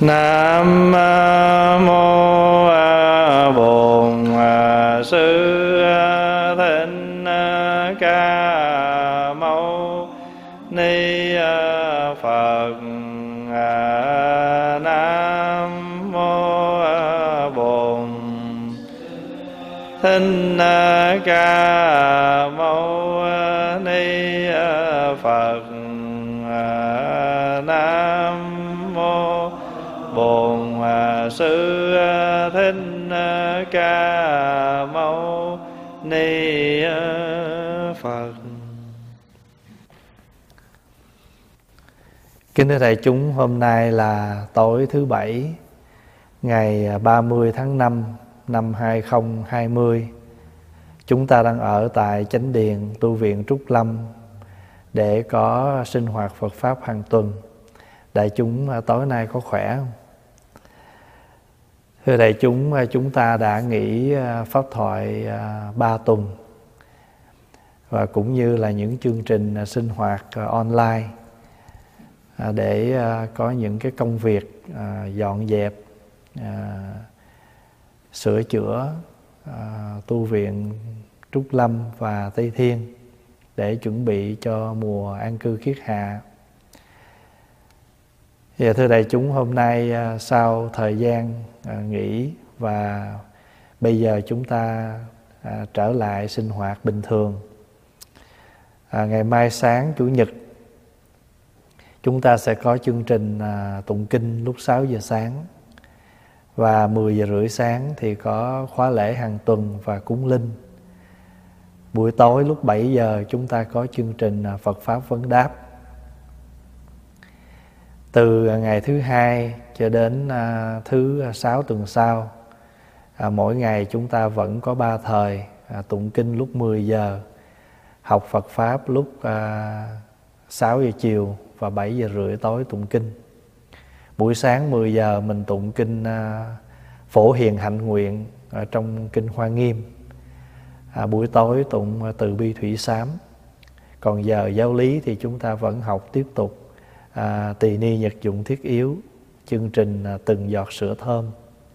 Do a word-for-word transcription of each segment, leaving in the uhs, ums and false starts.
Nam mô Bổn Sư Thích Ca Mâu Ni Phật. Nam mô Bổn Thích Ca Mâu Ni Phật. Nam mô Bổn Sư Thích Ca Mâu Ni Phật. Kính thưa đại chúng, hôm nay là tối thứ Bảy, ngày ba mươi tháng năm năm hai nghìn không trăm hai mươi. Chúng ta đang ở tại Chánh Điện Tu viện Trúc Lâm để có sinh hoạt Phật Pháp hàng tuần. Đại chúng tối nay có khỏe không? Thưa đại chúng, chúng ta đã nghỉ pháp thoại ba tuần, và cũng như là những chương trình sinh hoạt online để có những cái công việc dọn dẹp, sửa chữa tu viện Trúc Lâm và Tây Thiên để chuẩn bị cho mùa an cư kiết hạ. Và thưa đại chúng, hôm nay sau thời gian nghỉ và bây giờ chúng ta trở lại sinh hoạt bình thường. À, ngày mai sáng Chủ nhật chúng ta sẽ có chương trình tụng kinh lúc sáu giờ sáng, và mười giờ rưỡi sáng thì có khóa lễ hàng tuần và cúng linh. Buổi tối lúc bảy giờ chúng ta có chương trình Phật Pháp Vấn Đáp. Từ ngày thứ hai cho đến thứ sáu tuần sau, mỗi ngày chúng ta vẫn có ba thời tụng kinh lúc mười giờ, học Phật Pháp lúc sáu giờ chiều và bảy giờ rưỡi tối tụng kinh. Buổi sáng mười giờ mình tụng kinh Phổ Hiền Hạnh Nguyện ở trong kinh Hoa Nghiêm. À, buổi tối tụng Từ Bi Thủy Sám. Còn giờ giáo lý thì chúng ta vẫn học tiếp tục à, Tỳ Ni Nhật Dụng Thiết Yếu, chương trình à, Từng Giọt Sữa Thơm.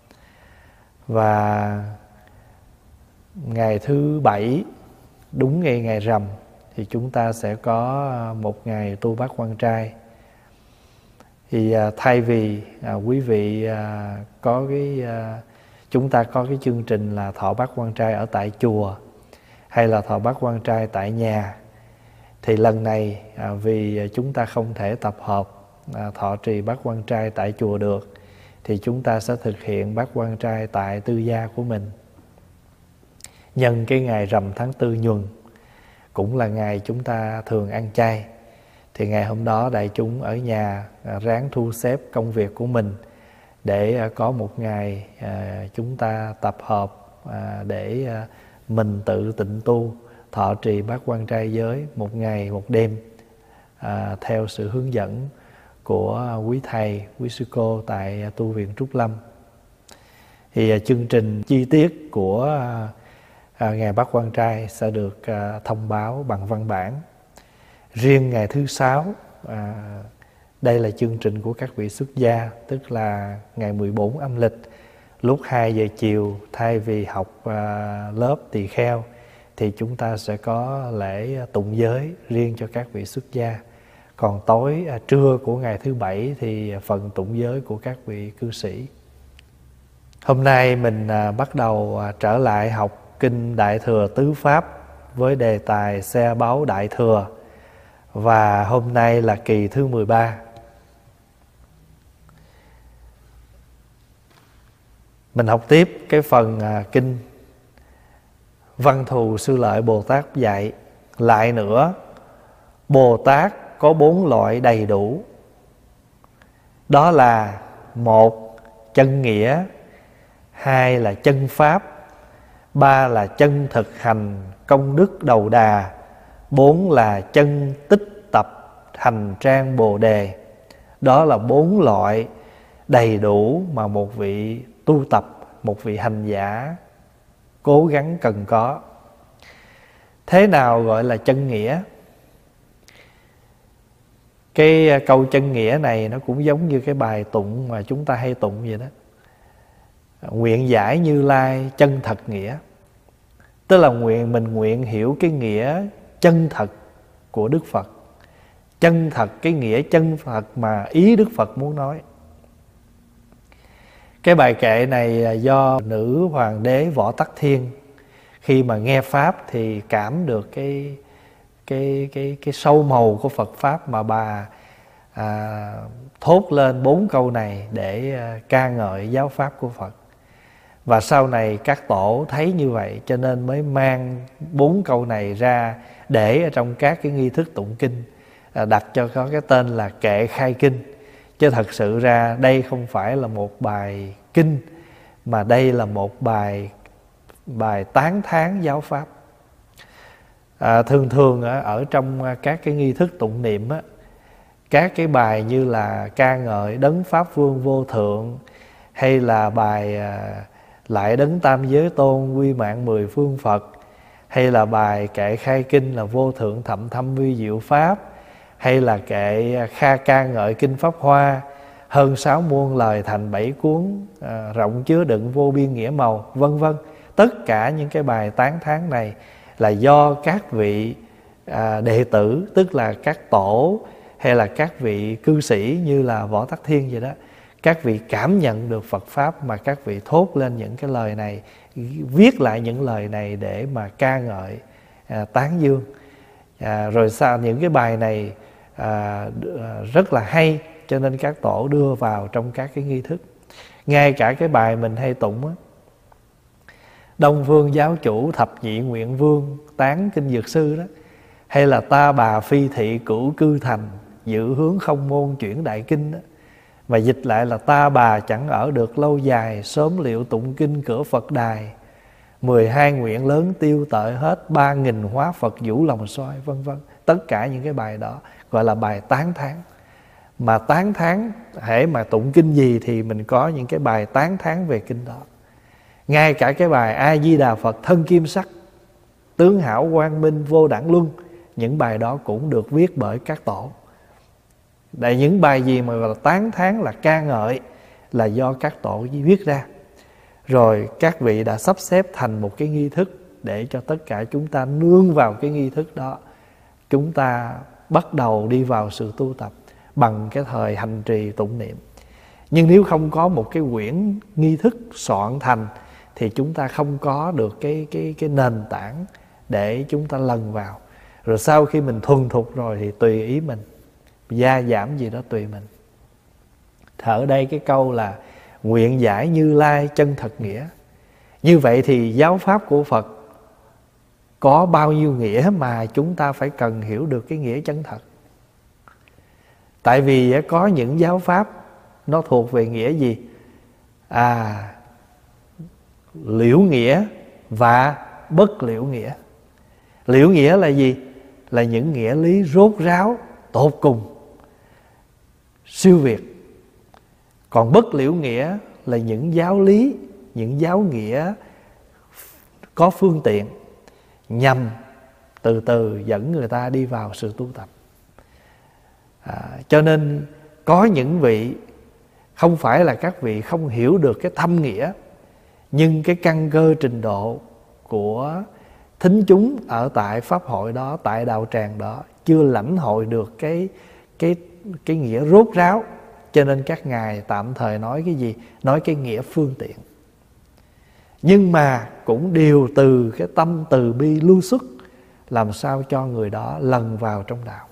Và ngày thứ Bảy, đúng ngày ngày rằm, thì chúng ta sẽ có một ngày tu Bát Quan Trai. Thì à, thay vì à, quý vị à, có cái à, chúng ta có cái chương trình là thọ Bát Quan Trai ở tại chùa hay là thọ Bát Quan Trai tại nhà, thì lần này à, vì chúng ta không thể tập hợp à, thọ trì Bát Quan Trai tại chùa được, thì chúng ta sẽ thực hiện Bát Quan Trai tại tư gia của mình. Nhân cái ngày rằm tháng tư nhuần, cũng là ngày chúng ta thường ăn chay, thì ngày hôm đó đại chúng ở nhà à, ráng thu xếp công việc của mình để à, có một ngày à, chúng ta tập hợp à, để à, mình tự tịnh tu thọ trì Bát Quan Trai giới một ngày một đêm à, theo sự hướng dẫn của quý thầy, quý sư cô tại tu viện Trúc Lâm. Thì à, chương trình chi tiết của à, à, ngày Bát Quan Trai sẽ được à, thông báo bằng văn bản. Riêng ngày thứ sáu, à, đây là chương trình của các vị xuất gia, tức là ngày mười bốn âm lịch, lúc hai giờ chiều, thay vì học à, lớp tỳ kheo, thì chúng ta sẽ có lễ tụng giới riêng cho các vị xuất gia. Còn tối à, trưa của ngày thứ Bảy thì phần tụng giới của các vị cư sĩ. Hôm nay mình à, bắt đầu à, trở lại học kinh Đại Thừa Tứ Pháp với đề tài xe báu Đại Thừa. Và hôm nay là kỳ thứ mười ba. Mình học tiếp cái phần à, kinh Văn Thù Sư Lợi Bồ Tát dạy. Lại nữa, Bồ Tát có bốn loại đầy đủ. Đó là: một, chân nghĩa; hai là chân pháp; ba là chân thực hành công đức đầu đà; bốn là chân tích tập hành trang Bồ Đề. Đó là bốn loại đầy đủ mà một vị tu tập, một vị hành giả cố gắng cần có. Thế nào gọi là chân nghĩa? Cái câu chân nghĩa này nó cũng giống như cái bài tụng mà chúng ta hay tụng vậy đó. Nguyện giải Như Lai chân thật nghĩa. Tức là nguyện mình nguyện hiểu cái nghĩa chân thật của Đức Phật. Chân thật, cái nghĩa chân thật mà ý Đức Phật muốn nói. Cái bài kệ này do nữ hoàng đế Võ Tắc Thiên khi mà nghe Pháp thì cảm được cái cái cái cái sâu màu của Phật Pháp mà bà à, thốt lên bốn câu này để à, ca ngợi giáo Pháp của Phật. Và sau này các tổ thấy như vậy cho nên mới mang bốn câu này ra để ở trong các cái nghi thức tụng kinh, à, đặt cho có cái tên là kệ khai kinh. Chứ thật sự ra đây không phải là một bài kinh, mà đây là một bài bài tán thán giáo Pháp. À, thường thường ở, ở trong các cái nghi thức tụng niệm á, các cái bài như là ca ngợi đấng Pháp Vương vô thượng, hay là bài à, lại đấng Tam Giới Tôn quy mạng mười phương Phật, hay là bài kệ khai kinh là vô thượng thậm thâm vi diệu Pháp, hay là kệ kha ca ngợi kinh Pháp Hoa hơn sáu muôn lời thành bảy cuốn, à, rộng chứa đựng vô biên nghĩa màu, vân vân. Tất cả những cái bài tán thán này là do các vị à, đệ tử, tức là các tổ hay là các vị cư sĩ như là Võ Tắc Thiên vậy đó, các vị cảm nhận được Phật Pháp mà các vị thốt lên những cái lời này, viết lại những lời này để mà ca ngợi, à, tán dương. À, rồi sau những cái bài này à, rất là hay, cho nên các tổ đưa vào trong các cái nghi thức. Ngay cả cái bài mình hay tụng á, Đông Phương Giáo Chủ Thập Nhị Nguyện Vương tán kinh Dược Sư đó, hay là Ta Bà Phi Thị Cửu Cư Thành dự hướng không môn chuyển đại kinh đó, mà dịch lại là Ta Bà chẳng ở được lâu dài, sớm liệu tụng kinh cửa Phật đài, mười hai nguyện lớn tiêu tợi hết, ba nghìn hóa Phật vũ lòng soi, vân vân. Tất cả những cái bài đó gọi là bài tán thán. Mà tán thán, hễ mà tụng kinh gì thì mình có những cái bài tán thán về kinh đó. Ngay cả cái bài A Di Đà Phật thân kim sắc, tướng hảo quang minh vô đẳng luân, những bài đó cũng được viết bởi các tổ. Tại những bài gì mà gọi là tán thán, là ca ngợi, là do các tổ viết ra. Rồi các vị đã sắp xếp thành một cái nghi thức để cho tất cả chúng ta nương vào cái nghi thức đó. Chúng ta bắt đầu đi vào sự tu tập bằng cái thời hành trì tụng niệm. Nhưng nếu không có một cái quyển nghi thức soạn thành thì chúng ta không có được cái, cái, cái nền tảng để chúng ta lần vào. Rồi sau khi mình thuần thục rồi thì tùy ý mình, gia giảm gì đó tùy mình. Ở đây cái câu là nguyện giải Như Lai chân thật nghĩa. Như vậy thì giáo pháp của Phật có bao nhiêu nghĩa mà chúng ta phải cần hiểu được cái nghĩa chân thật. Tại vì có những giáo pháp nó thuộc về nghĩa gì? À, liễu nghĩa và bất liễu nghĩa. Liễu nghĩa là gì? Là những nghĩa lý rốt ráo, tột cùng, siêu việt. Còn bất liễu nghĩa là những giáo lý, những giáo nghĩa có phương tiện, nhằm từ từ dẫn người ta đi vào sự tu tập. À, cho nên có những vị không phải là các vị không hiểu được cái thâm nghĩa, nhưng cái căn cơ trình độ của thính chúng ở tại pháp hội đó, tại đạo tràng đó chưa lãnh hội được cái cái cái nghĩa rốt ráo, cho nên các ngài tạm thời nói cái gì? Nói cái nghĩa phương tiện. Nhưng mà cũng đều từ cái tâm từ bi lưu xuất, làm sao cho người đó lần vào trong đạo.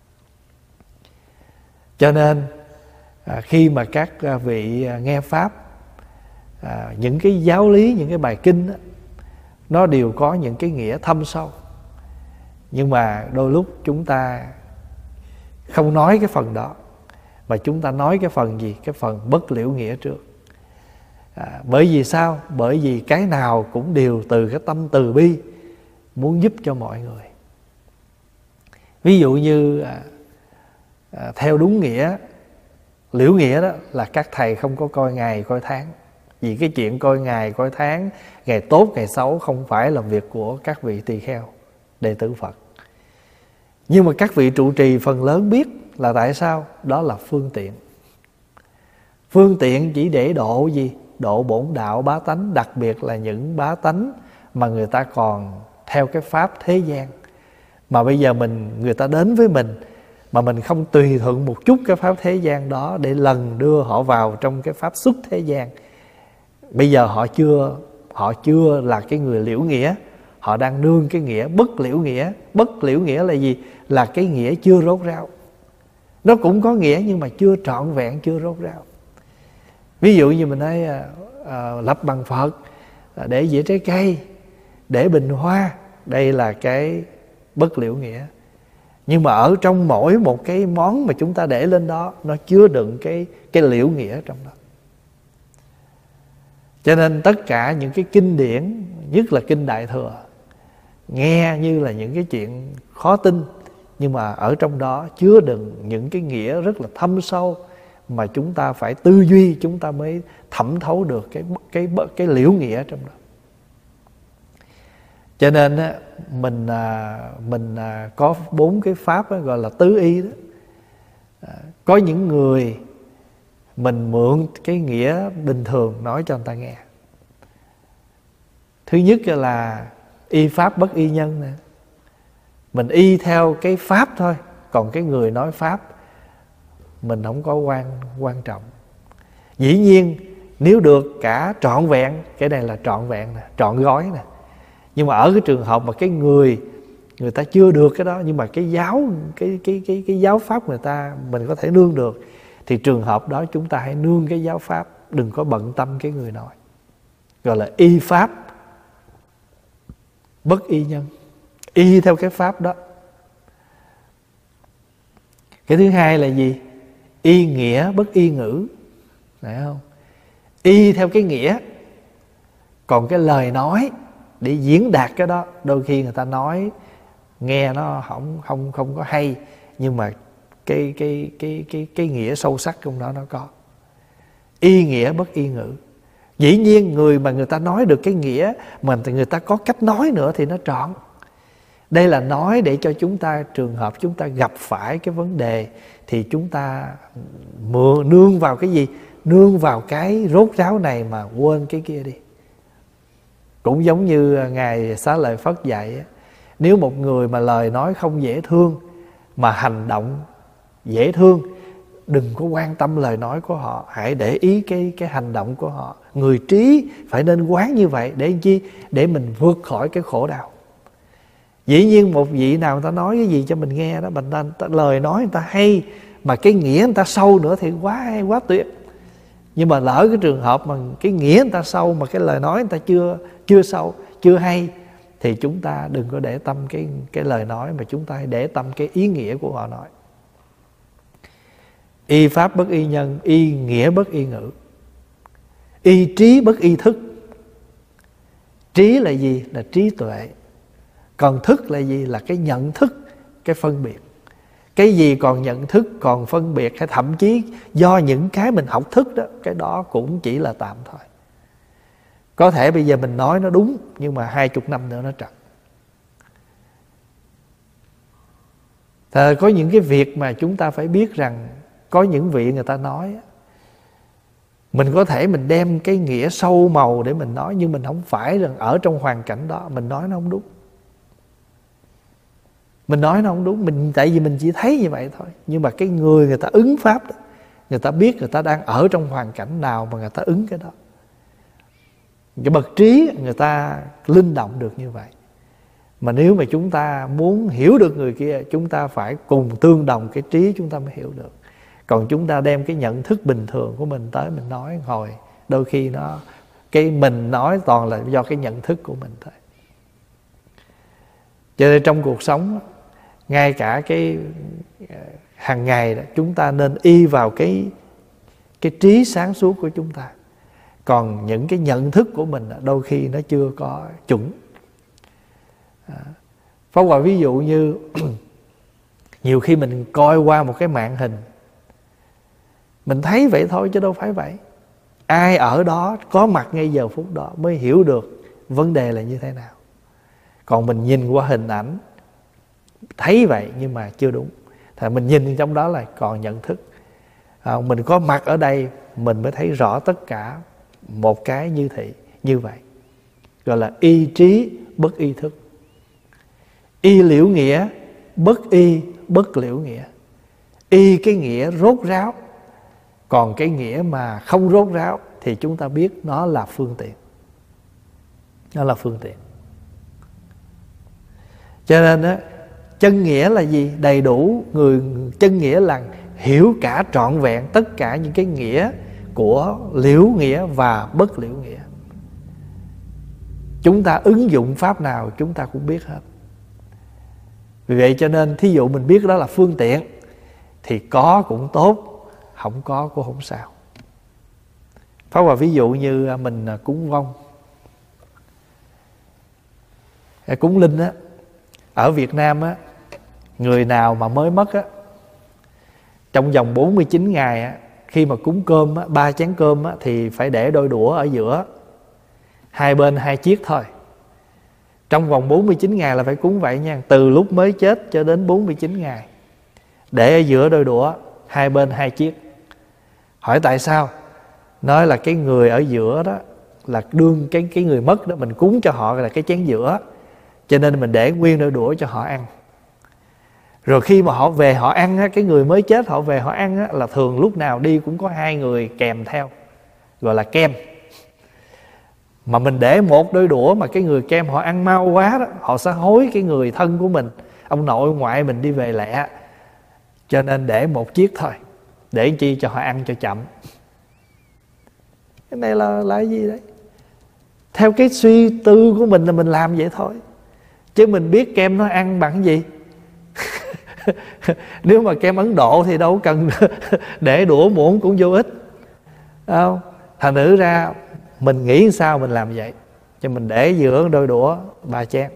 Cho nên à, khi mà các vị nghe pháp, à, những cái giáo lý, những cái bài kinh đó, nó đều có những cái nghĩa thâm sâu. Nhưng mà đôi lúc chúng ta không nói cái phần đó, mà chúng ta nói cái phần gì? Cái phần bất liễu nghĩa trước. À, bởi vì sao? Bởi vì cái nào cũng đều từ cái tâm từ bi, muốn giúp cho mọi người. Ví dụ như à, à, theo đúng nghĩa, liễu nghĩa đó là các thầy không có coi ngày coi tháng. Vì cái chuyện coi ngày coi tháng, ngày tốt ngày xấu không phải là việc của các vị tỳ kheo, đệ tử Phật. Nhưng mà các vị trụ trì phần lớn biết là tại sao? Đó là phương tiện. Phương tiện chỉ để độ gì? Độ bổn đạo bá tánh, đặc biệt là những bá tánh mà người ta còn theo cái pháp thế gian. Mà bây giờ mình người ta đến với mình mà mình không tùy thuận một chút cái pháp thế gian đó để lần đưa họ vào trong cái pháp xuất thế gian. Bây giờ họ chưa họ chưa là cái người liễu nghĩa, họ đang nương cái nghĩa bất liễu nghĩa. Bất liễu nghĩa là gì? Là cái nghĩa chưa rốt ráo. Nó cũng có nghĩa nhưng mà chưa trọn vẹn, chưa rốt ráo. Ví dụ như mình nói à, à, lập bằng Phật, à, để dĩa trái cây, để bình hoa, đây là cái bất liễu nghĩa. Nhưng mà ở trong mỗi một cái món mà chúng ta để lên đó, nó chứa đựng cái, cái liễu nghĩa trong đó. Cho nên tất cả những cái kinh điển, nhất là kinh Đại Thừa, nghe như là những cái chuyện khó tin, nhưng mà ở trong đó chứa đựng những cái nghĩa rất là thâm sâu mà chúng ta phải tư duy, chúng ta mới thẩm thấu được cái, cái, cái, cái liễu nghĩa trong đó. Cho nên mình, mình có bốn cái pháp gọi là tứ y đó. Có những người mình mượn cái nghĩa bình thường nói cho người ta nghe. Thứ nhất là y pháp bất y nhân nè. Mình y theo cái pháp thôi, còn cái người nói pháp mình không có quan, quan trọng. Dĩ nhiên nếu được cả trọn vẹn, cái này là trọn vẹn nè, trọn gói nè. Nhưng mà ở cái trường hợp mà cái người người ta chưa được cái đó, nhưng mà cái giáo cái cái cái cái giáo pháp người ta mình có thể nương được, thì trường hợp đó chúng ta hãy nương cái giáo pháp, đừng có bận tâm cái người nói. Gọi là y pháp bất y nhân, y theo cái pháp đó. Cái thứ hai là gì? Y nghĩa bất y ngữ, phải không? Y theo cái nghĩa, còn cái lời nói để diễn đạt cái đó, đôi khi người ta nói nghe nó không không không có hay, nhưng mà cái cái cái cái cái nghĩa sâu sắc trong đó nó có. Y nghĩa bất y ngữ. Dĩ nhiên người mà người ta nói được cái nghĩa mà người ta có cách nói nữa thì nó trọn. Đây là nói để cho chúng ta, trường hợp chúng ta gặp phải cái vấn đề thì chúng ta mượn nương vào cái gì? Nương vào cái rốt ráo này mà quên cái kia đi. Cũng giống như Ngài Xá Lợi Phất dạy, nếu một người mà lời nói không dễ thương mà hành động dễ thương, đừng có quan tâm lời nói của họ, hãy để ý cái, cái hành động của họ. Người trí phải nên quán như vậy. Để chi? Để mình vượt khỏi cái khổ đau. Dĩ nhiên một vị nào người ta nói cái gì cho mình nghe đó, mình ta, ta, lời nói người ta hay mà cái nghĩa người ta sâu nữa thì quá hay, quá tuyệt. Nhưng mà lỡ cái trường hợp mà cái nghĩa người ta sâu mà cái lời nói người ta chưa chưa sâu, chưa hay, thì chúng ta đừng có để tâm cái cái lời nói, mà chúng ta hãy để tâm cái ý nghĩa của họ nói. Y pháp bất y nhân, y nghĩa bất y ngữ. Y trí bất y thức. Trí là gì? Là trí tuệ. Còn thức là gì? Là cái nhận thức, cái phân biệt. Cái gì còn nhận thức, còn phân biệt, hay thậm chí do những cái mình học thức đó, cái đó cũng chỉ là tạm thôi. Có thể bây giờ mình nói nó đúng, nhưng mà hai chục năm nữa nó trật. Thì có những cái việc mà chúng ta phải biết rằng, có những vị người ta nói, mình có thể mình đem cái nghĩa sâu màu để mình nói, nhưng mình không phải rằng ở trong hoàn cảnh đó mình nói nó không đúng. Mình nói nó không đúng, mình tại vì mình chỉ thấy như vậy thôi. Nhưng mà cái người người ta ứng pháp đó, người ta biết người ta đang ở trong hoàn cảnh nào mà người ta ứng cái đó. Cái bậc trí người ta linh động được như vậy. Mà nếu mà chúng ta muốn hiểu được người kia, chúng ta phải cùng tương đồng cái trí chúng ta mới hiểu được. Còn chúng ta đem cái nhận thức bình thường của mình tới mình nói hồi, đôi khi nó cái mình nói toàn là do cái nhận thức của mình thôi. Cho nên trong cuộc sống, ngay cả cái hàng ngày đó, chúng ta nên y vào cái cái trí sáng suốt của chúng ta. Còn những cái nhận thức của mình đôi khi nó chưa có chuẩn. Pháp Hòa ví dụ như nhiều khi mình coi qua một cái màn hình, mình thấy vậy thôi chứ đâu phải vậy. Ai ở đó có mặt ngay giờ phút đó mới hiểu được vấn đề là như thế nào. Còn mình nhìn qua hình ảnh thấy vậy nhưng mà chưa đúng. thì mình nhìn trong đó là còn nhận thức. À, mình có mặt ở đây mình mới thấy rõ tất cả một cái như thị như vậy, gọi là y trí bất y thức. Y liễu nghĩa, bất y bất liễu nghĩa. Y cái nghĩa rốt ráo, còn cái nghĩa mà không rốt ráo thì chúng ta biết nó là phương tiện. Nó là phương tiện. Cho nên đó, chân nghĩa là gì? Đầy đủ. Người chân nghĩa là hiểu cả trọn vẹn tất cả những cái nghĩa của liễu nghĩa và bất liễu nghĩa. Chúng ta ứng dụng pháp nào chúng ta cũng biết hết. Vì vậy cho nên thí dụ mình biết đó là phương tiện thì có cũng tốt, không có cũng không sao. Pháp Hòa ví dụ như mình cúng vong, cúng linh á, ở Việt Nam á, người nào mà mới mất á, trong vòng bốn mươi chín ngày á, khi mà cúng cơm á, ba chén cơm á, thì phải để đôi đũa ở giữa, hai bên hai chiếc thôi. Trong vòng bốn mươi chín ngày là phải cúng vậy nha, từ lúc mới chết cho đến bốn mươi chín ngày, để ở giữa đôi đũa, hai bên hai chiếc. Hỏi tại sao? Nói là cái người ở giữa đó là đương cái cái người mất đó, mình cúng cho họ là cái chén giữa, cho nên mình để nguyên đôi đũa cho họ ăn. Rồi khi mà họ về họ ăn á, cái người mới chết họ về họ ăn á, là thường lúc nào đi cũng có hai người kèm theo, gọi là kem. Mà mình để một đôi đũa mà cái người kem họ ăn mau quá đó, họ sẽ hối cái người thân của mình, ông nội ngoại mình đi về lẹ, cho nên để một chiếc thôi, để chi cho họ ăn cho chậm. Cái này là là cái gì đấy? Theo cái suy tư của mình là mình làm vậy thôi, chứ mình biết kem nó ăn bằng gì. Nếu mà kem Ấn Độ thì đâu cần để đũa muỗng cũng vô ích, không? Thành thử ra mình nghĩ sao mình làm vậy, cho mình để giữa đôi đũa ba chén.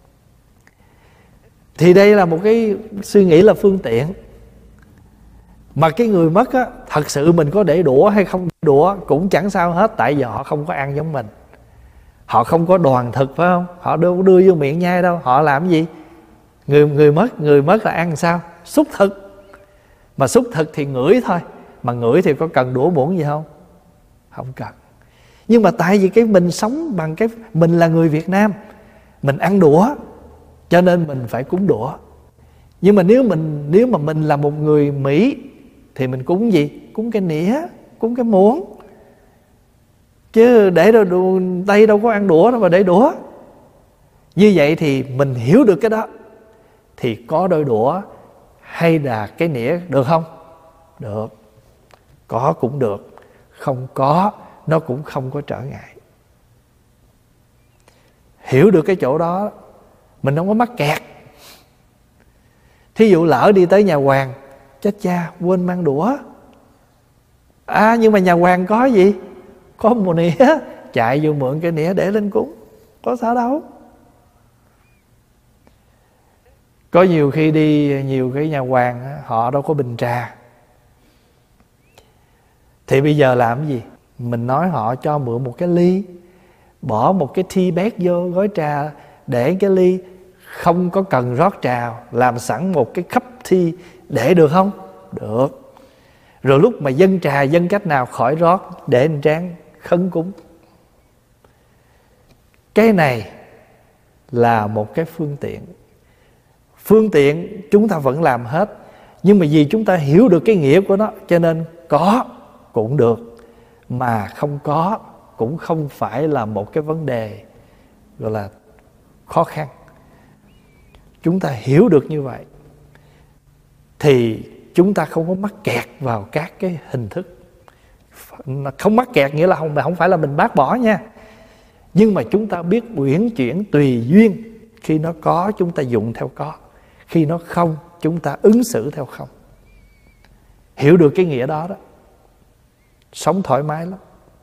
Thì đây là một cái suy nghĩ là phương tiện. Mà cái người mất á, thật sự mình có để đũa hay không để đũa cũng chẳng sao hết, tại vì họ không có ăn giống mình, họ không có đoàn thực, phải không? Họ đâu có đưa vô miệng nhai đâu. Họ làm gì? Người người mất người mất là ăn sao? Xúc thực. Mà xúc thực thì ngửi thôi. Mà ngửi thì có cần đũa muỗng gì không? Không cần. Nhưng mà tại vì cái mình sống bằng cái mình là người Việt Nam, mình ăn đũa, cho nên mình phải cúng đũa. Nhưng mà nếu mình nếu mà mình là một người Mỹ thì mình cúng gì? Cúng cái nĩa, cúng cái muỗng. Chứ để đâu Tây đâu có ăn đũa đâu mà để đũa. Như vậy thì mình hiểu được cái đó, thì có đôi đũa hay là cái nĩa được không? Được. Có cũng được, không có nó cũng không có trở ngại. Hiểu được cái chỗ đó mình không có mắc kẹt. Thí dụ lỡ đi tới nhà hoàng, chết cha quên mang đũa. À nhưng mà nhà hoàng có gì? Có một nĩa, chạy vô mượn cái nĩa để lên cúng, có sao đâu. Có nhiều khi đi nhiều cái nhà hoàng họ đâu có bình trà, thì bây giờ làm cái gì? Mình nói họ cho mượn một cái ly, bỏ một cái tea bag vô gói trà, để cái ly, không có cần rót trà, làm sẵn một cái cup tea để được không? Được. Rồi lúc mà dâng trà dâng cách nào khỏi rót, để một tráng khấn cúng. Cái này là một cái phương tiện. Phương tiện chúng ta vẫn làm hết, nhưng mà vì chúng ta hiểu được cái nghĩa của nó, cho nên có cũng được, mà không có cũng không phải là một cái vấn đề gọi là khó khăn. Chúng ta hiểu được như vậy thì chúng ta không có mắc kẹt vào các cái hình thức. Không mắc kẹt nghĩa là không, không phải là mình bác bỏ nha, nhưng mà chúng ta biết uyển chuyển tùy duyên. Khi nó có chúng ta dụng theo có, khi nó không chúng ta ứng xử theo không. Hiểu được cái nghĩa đó đó, sống thoải mái lắm.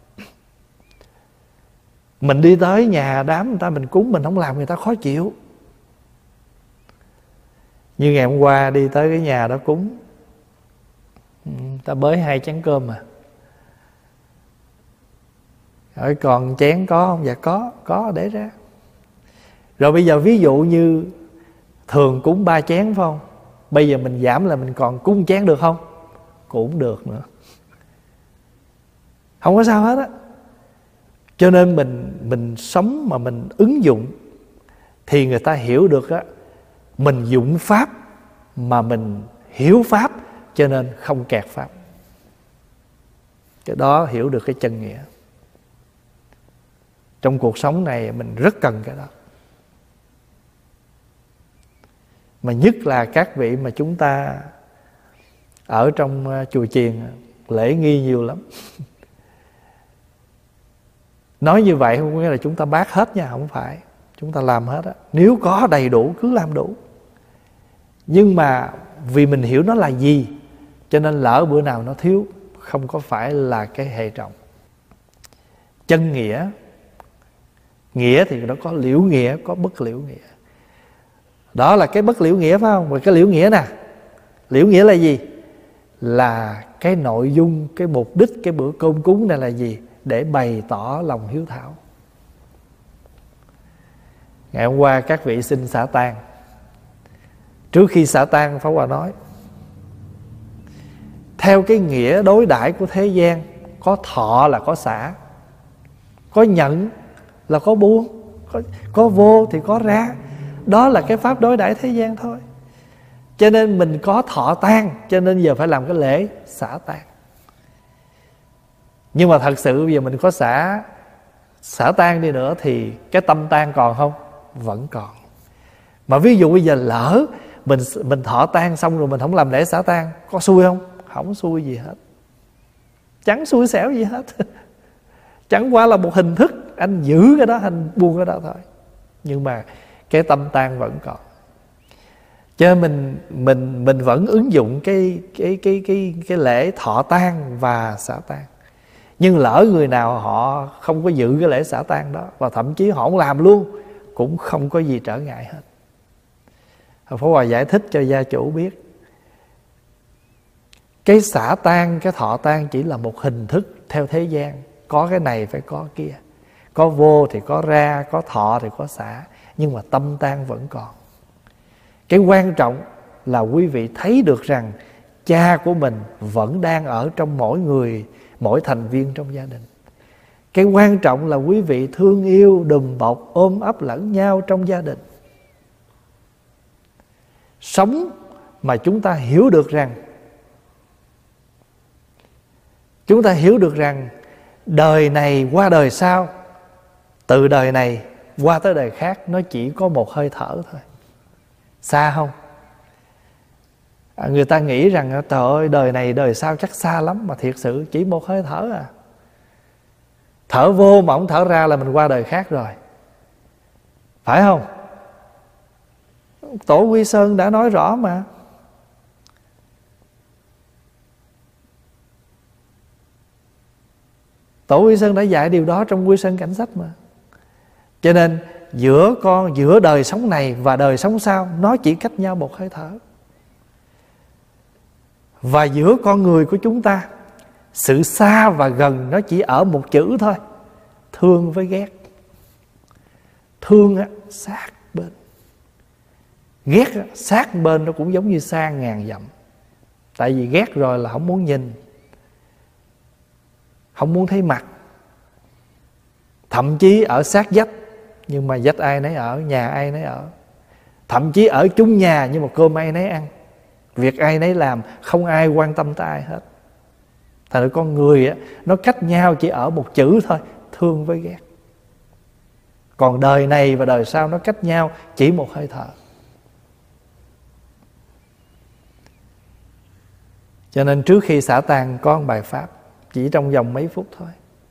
Mình đi tới nhà đám người ta mình cúng, mình không làm người ta khó chịu. Như ngày hôm qua đi tới cái nhà đó cúng, ta bới hai chén cơm mà. Hỏi còn chén có không? Dạ có, có để ra. Rồi bây giờ ví dụ như thường cúng ba chén phải không? Bây giờ mình giảm là mình còn cúng chén được không? Cũng được nữa, không có sao hết á. Cho nên mình mình sống mà mình ứng dụng thì người ta hiểu được á, mình dụng pháp mà mình hiểu pháp, cho nên không kẹt pháp. Cái đó hiểu được cái chân nghĩa. Trong cuộc sống này mình rất cần cái đó. Mà nhất là các vị mà chúng ta ở trong chùa chiền lễ nghi nhiều lắm. Nói như vậy không có nghĩa là chúng ta bác hết nha, không phải. Chúng ta làm hết á. Nếu có đầy đủ cứ làm đủ. Nhưng mà vì mình hiểu nó là gì, cho nên lỡ bữa nào nó thiếu, không có phải là cái hệ trọng. Chân nghĩa, nghĩa thì nó có liễu nghĩa, có bất liễu nghĩa. Đó là cái bất liễu nghĩa phải không? Và cái liễu nghĩa nè, liễu nghĩa là gì? Là cái nội dung, cái mục đích cái bữa cơm cúng này là gì? Để bày tỏ lòng hiếu thảo. Ngày hôm qua các vị xin xả tang. Trước khi xả tang, Pháp Hòa nói theo cái nghĩa đối đãi của thế gian, có thọ là có xả, có nhận là có buông, có, có vô thì có ra. Đó là cái pháp đối đãi thế gian thôi. Cho nên mình có thọ tang, cho nên giờ phải làm cái lễ xả tang. Nhưng mà thật sự bây giờ mình có xả xả tang đi nữa thì cái tâm tang còn không? Vẫn còn. Mà ví dụ bây giờ lỡ mình mình thọ tang xong rồi mình không làm lễ xả tang, có xui không? Không xui gì hết, chẳng xui xẻo gì hết. Chẳng qua là một hình thức, anh giữ cái đó, anh buông cái đó thôi. Nhưng mà cái tâm tang vẫn còn. Cho nên mình mình mình vẫn ứng dụng cái cái cái cái cái lễ thọ tang và xả tang. Nhưng lỡ người nào họ không có giữ cái lễ xả tang đó, và thậm chí họ không làm luôn, cũng không có gì trở ngại hết. Pháp Hòa giải thích cho gia chủ biết, cái xả tang, cái thọ tang chỉ là một hình thức theo thế gian. Có cái này phải có kia, có vô thì có ra, có thọ thì có xả. Nhưng mà tâm tang vẫn còn. Cái quan trọng là quý vị thấy được rằng cha của mình vẫn đang ở trong mỗi người, mỗi thành viên trong gia đình. Cái quan trọng là quý vị thương yêu, đùm bọc, ôm ấp lẫn nhau trong gia đình. Sống mà chúng ta hiểu được rằng Chúng ta hiểu được rằng đời này qua đời sau, từ đời này qua tới đời khác, nó chỉ có một hơi thở thôi. Xa không? À, người ta nghĩ rằng trời ơi đời này đời sau chắc xa lắm, mà thiệt sự chỉ một hơi thở à. Thở vô mà không thở ra là mình qua đời khác rồi, phải không? Tổ Quy Sơn đã nói rõ mà. Tổ Quy Sơn đã dạy điều đó trong Quy Sơn Cảnh Sách mà. Cho nên giữa con giữa đời sống này và đời sống sau, nó chỉ cách nhau một hơi thở. Và giữa con người của chúng ta, sự xa và gần nó chỉ ở một chữ thôi: thương với ghét. Thương á, sát bên. Ghét á, sát bên, nó cũng giống như xa ngàn dặm. Tại vì ghét rồi là không muốn nhìn, không muốn thấy mặt. Thậm chí ở sát vách, nhưng mà vách ai nấy ở, nhà ai nấy ở. Thậm chí ở chung nhà nhưng mà cơm ai nấy ăn, việc ai nấy làm, không ai quan tâm tới ai hết. Thành ra con người á, nó cách nhau chỉ ở một chữ thôi: thương với ghét. Còn đời này và đời sau nó cách nhau chỉ một hơi thở. Cho nên trước khi xả tang có một bài pháp, chỉ trong vòng mấy phút thôi.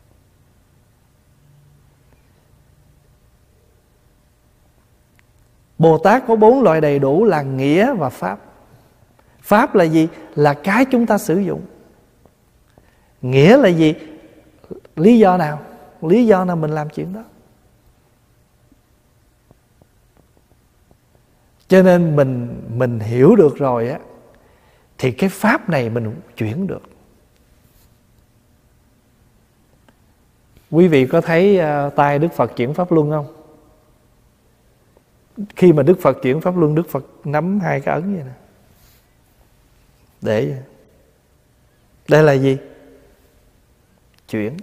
Bồ Tát có bốn loại đầy đủ là nghĩa và pháp. Pháp là gì? Là cái chúng ta sử dụng. Nghĩa là gì? Lý do nào? Lý do nào mình làm chuyện đó. Cho nên mình mình hiểu được rồi á, thì cái pháp này mình chuyển được. Quý vị có thấy uh, tay Đức Phật chuyển pháp luân không? Khi mà Đức Phật chuyển pháp luân, Đức Phật nắm hai cái ấn vậy nè. Để đây là gì? Chuyển.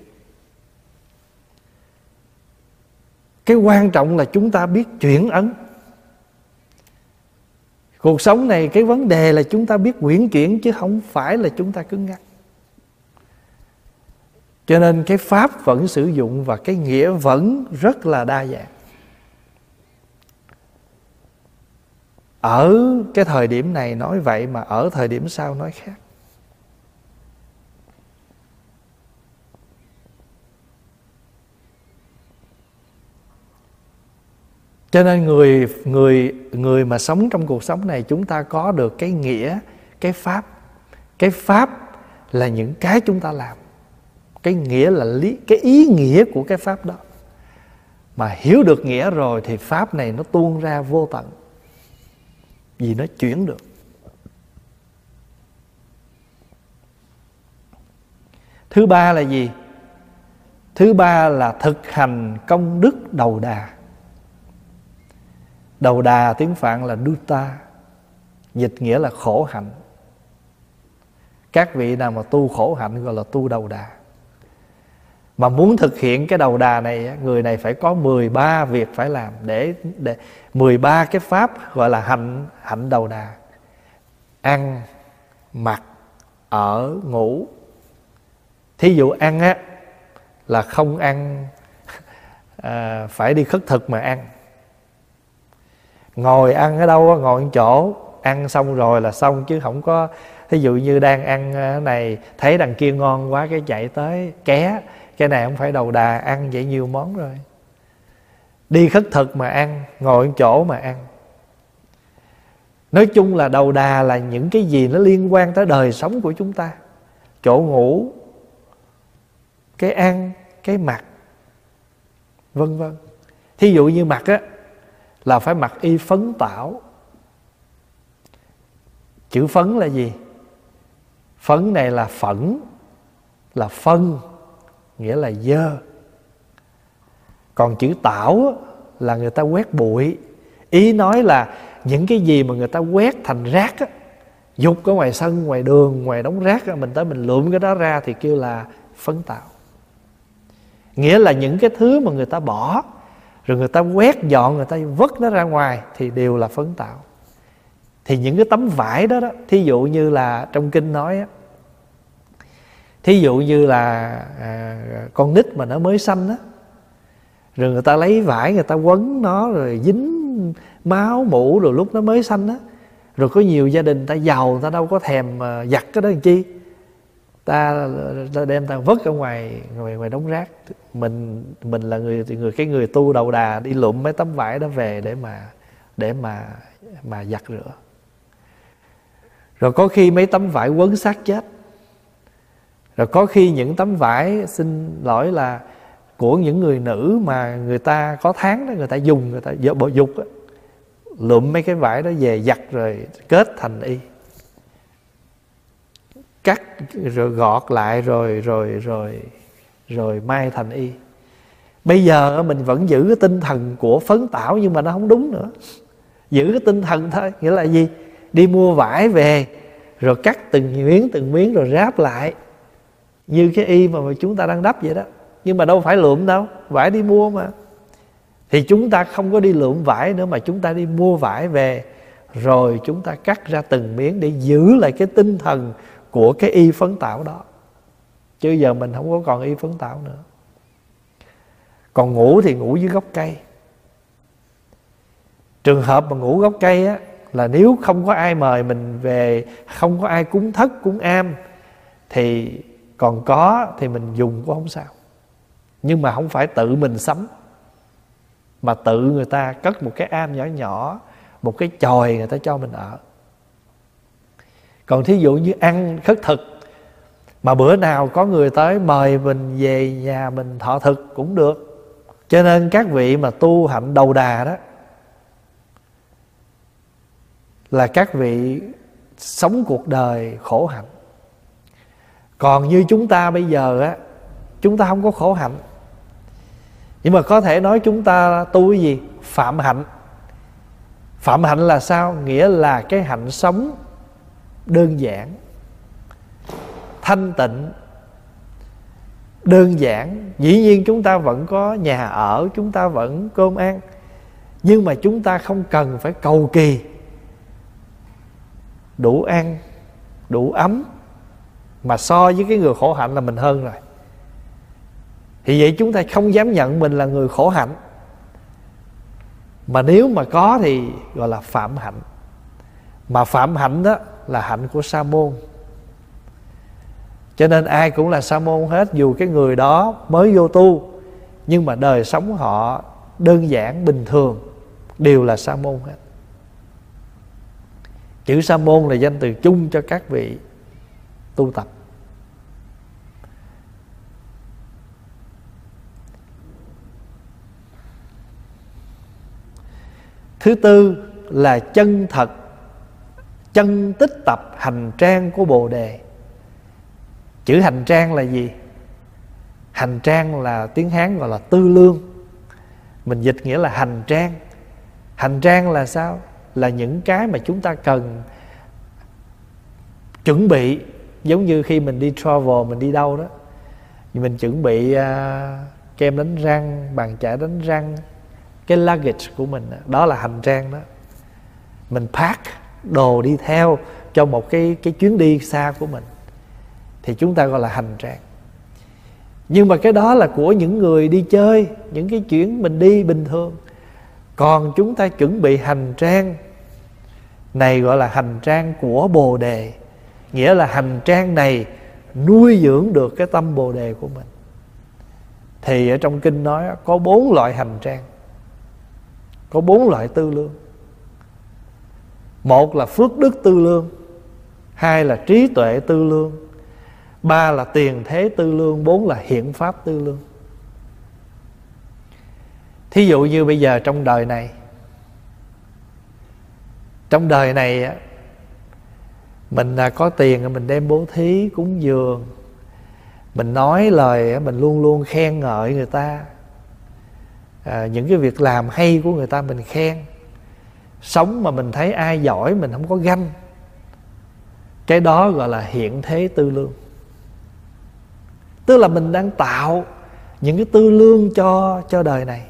Cái quan trọng là chúng ta biết chuyển ấn. Cuộc sống này cái vấn đề là chúng ta biết quyển chuyển, chứ không phải là chúng ta cứng ngắc. Cho nên cái pháp vẫn sử dụng và cái nghĩa vẫn rất là đa dạng. Ở cái thời điểm này nói vậy mà ở thời điểm sau nói khác. Cho nên người người người mà sống trong cuộc sống này, chúng ta có được cái nghĩa, cái pháp. Cái pháp là những cái chúng ta làm. Cái nghĩa là lý, cái ý nghĩa của cái pháp đó. Mà hiểu được nghĩa rồi thì pháp này nó tuôn ra vô tận. Vì nó chuyển được. Thứ ba là gì? Thứ ba là thực hành công đức đầu đà. Đầu đà tiếng Phạn là Dutta, dịch nghĩa là khổ hạnh. Các vị nào mà tu khổ hạnh gọi là tu đầu đà. Mà muốn thực hiện cái đầu đà này, người này phải có mười ba việc phải làm để, để mười ba cái pháp gọi là hạnh hạnh đầu đà. Ăn, mặc, ở, ngủ. Thí dụ ăn á là không ăn à, phải đi khất thực mà ăn. Ngồi ăn ở đâu, ngồi ở chỗ, ăn xong rồi là xong, chứ không có thí dụ như đang ăn cái này thấy đằng kia ngon quá cái chạy tới ké. Cái này không phải đầu đà, ăn vậy nhiều món rồi. Đi khất thực mà ăn, ngồi ở chỗ mà ăn. Nói chung là đầu đà là những cái gì nó liên quan tới đời sống của chúng ta. Chỗ ngủ, cái ăn, cái mặc, vân vân. Thí dụ như mặc á là phải mặc y phấn tảo. Chữ phấn là gì? Phấn này là phẫn, là phân, nghĩa là dơ. Còn chữ tảo là người ta quét bụi. Ý nói là những cái gì mà người ta quét thành rác á, dục ở ngoài sân, ngoài đường, ngoài đống rác á, mình tới mình lượm cái đó ra thì kêu là phấn tảo. Nghĩa là những cái thứ mà người ta bỏ, rồi người ta quét dọn, người ta vứt nó ra ngoài thì đều là phấn tảo. Thì những cái tấm vải đó, đó thí dụ như là trong kinh nói á, thí dụ như là à, con nít mà nó mới sanh á, rồi người ta lấy vải người ta quấn nó rồi dính máu mủ, rồi lúc nó mới sanh á, rồi có nhiều gia đình ta giàu ta đâu có thèm giặt cái đó làm chi, ta, ta đem ta vứt ở ngoài ngoài ngoài đống rác. Mình mình là người người cái người tu đầu đà đi lụm mấy tấm vải đó về để mà để mà mà giặt rửa. Rồi có khi mấy tấm vải quấn xác chết. Rồi có khi những tấm vải, xin lỗi là của những người nữ mà người ta có tháng đó, người ta dùng, người ta bộ dục á, lụm mấy cái vải đó về giặt rồi kết thành y, cắt rồi gọt lại rồi rồi rồi rồi may thành y. Bây giờ mình vẫn giữ cái tinh thần của phấn tảo, nhưng mà nó không đúng nữa. Giữ cái tinh thần thôi, nghĩa là gì? Đi mua vải về rồi cắt từng miếng từng miếng rồi ráp lại như cái y mà chúng ta đang đắp vậy đó. Nhưng mà đâu phải lượm đâu, vải đi mua mà. Thì chúng ta không có đi lượm vải nữa, mà chúng ta đi mua vải về rồi chúng ta cắt ra từng miếng để giữ lại cái tinh thần của cái y phấn tảo đó. Chứ giờ mình không có còn y phấn tảo nữa. Còn ngủ thì ngủ dưới gốc cây. Trường hợp mà ngủ gốc cây á, là nếu không có ai mời mình về, không có ai cúng thất cúng am, thì còn có thì mình dùng cũng không sao. Nhưng mà không phải tự mình sắm, mà tự người ta cất một cái am nhỏ nhỏ, một cái chòi người ta cho mình ở. Còn thí dụ như ăn khất thực, mà bữa nào có người tới mời mình về nhà mình thọ thực cũng được. Cho nên các vị mà tu hạnh đầu đà đó là các vị sống cuộc đời khổ hạnh. Còn như chúng ta bây giờ á, chúng ta không có khổ hạnh, nhưng mà có thể nói chúng ta tu cái gì? Phạm hạnh. Phạm hạnh là sao? Nghĩa là cái hạnh sống đơn giản, thanh tịnh, đơn giản. Dĩ nhiên chúng ta vẫn có nhà ở, chúng ta vẫn cơm ăn, nhưng mà chúng ta không cần phải cầu kỳ đủ ăn, đủ ấm, mà so với cái người khổ hạnh là mình hơn rồi. Thì vậy chúng ta không dám nhận mình là người khổ hạnh, mà nếu mà có thì gọi là phạm hạnh. Mà phạm hạnh đó là hạnh của sa môn. Cho nên ai cũng là sa môn hết, dù cái người đó mới vô tu, nhưng mà đời sống họ đơn giản, bình thường, đều là sa môn hết. Chữ sa môn là danh từ chung cho các vị tu tập. Thứ tư là chân thật, chân tích tập hành trang của Bồ Đề. Chữ hành trang là gì? Hành trang là tiếng Hán gọi là tư lương, mình dịch nghĩa là hành trang. Hành trang là sao? Là những cái mà chúng ta cần chuẩn bị. Giống như khi mình đi travel, mình đi đâu đó, mình chuẩn bị uh, kem đánh răng, bàn chải đánh răng, cái luggage của mình, đó là hành trang đó. Mình pack đồ đi theo cho một cái, cái chuyến đi xa của mình, thì chúng ta gọi là hành trang. Nhưng mà cái đó là của những người đi chơi, những cái chuyến mình đi bình thường. Còn chúng ta chuẩn bị hành trang này gọi là hành trang của Bồ Đề. Nghĩa là hành trang này nuôi dưỡng được cái tâm Bồ Đề của mình. Thì ở trong kinh nói có bốn loại hành trang, có bốn loại tư lương. Một là phước đức tư lương, hai là trí tuệ tư lương, ba là tiền thế tư lương, bốn là hiện pháp tư lương. Thí dụ như bây giờ trong đời này, trong đời này mình có tiền, mình đem bố thí, cúng dường, mình nói lời, mình luôn luôn khen ngợi người ta, à, những cái việc làm hay của người ta mình khen. Sống mà mình thấy ai giỏi mình không có ganh, cái đó gọi là hiện thế tư lương. Tức là mình đang tạo những cái tư lương cho, cho đời này.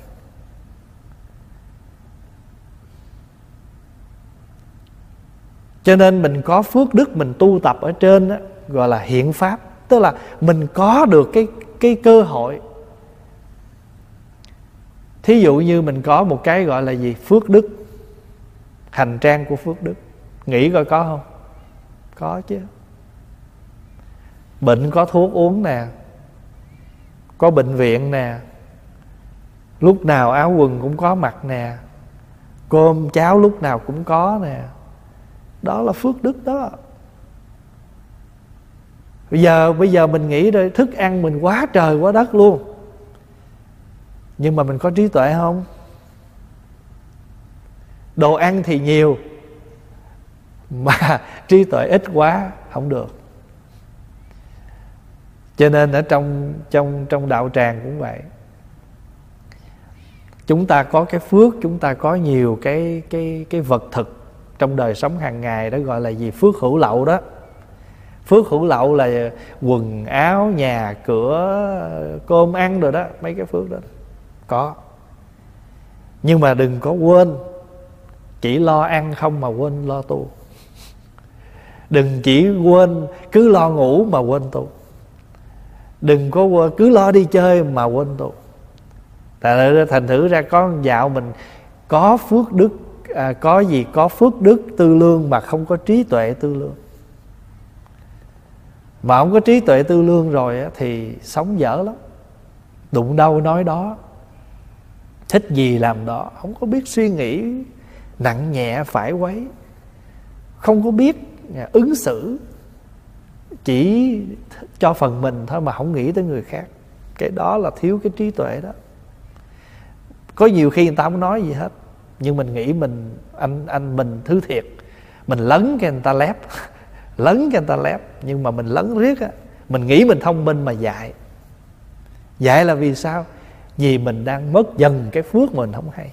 Cho nên mình có phước đức, mình tu tập ở trên đó, gọi là hiện pháp. Tức là mình có được cái, cái cơ hội. Thí dụ như mình có một cái gọi là gì? Phước đức, hành trang của phước đức. Nghĩ coi có không? Có chứ. Bệnh có thuốc uống nè, có bệnh viện nè, lúc nào áo quần cũng có mặt nè, cơm cháo lúc nào cũng có nè. Đó là phước đức đó. Bây giờ bây giờ mình nghĩ rồi, thức ăn mình quá trời quá đất luôn, nhưng mà mình có trí tuệ không? Đồ ăn thì nhiều, mà trí tuệ ít quá không được. Cho nên ở trong trong trong đạo tràng cũng vậy. Chúng ta có cái phước, chúng ta có nhiều cái cái cái vật thực trong đời sống hàng ngày, đó gọi là gì? Phước hữu lậu đó. Phước hữu lậu là quần áo, nhà cửa, cơm ăn rồi đó, mấy cái phước đó có. Nhưng mà đừng có quên, chỉ lo ăn không mà quên lo tu. Đừng chỉ quên cứ lo ngủ mà quên tu. Đừng có quên, cứ lo đi chơi mà quên tu. Thành thử ra có dạo mình có phước đức, à, có gì có phước đức tư lương mà không có trí tuệ tư lương. Mà không có trí tuệ tư lương rồi á, thì sống dở lắm. Đụng đâu nói đó, thích gì làm đó, không có biết suy nghĩ nặng nhẹ phải quấy, không có biết ứng xử, chỉ cho phần mình thôi mà không nghĩ tới người khác. Cái đó là thiếu cái trí tuệ đó. Có nhiều khi người ta không nói gì hết, nhưng mình nghĩ mình anh anh mình thứ thiệt, mình lấn cái người ta lép lấn cái người ta lép, nhưng mà mình lấn riết á, mình nghĩ mình thông minh mà dại. Dại là vì sao? Vì mình đang mất dần cái phước mình không hay.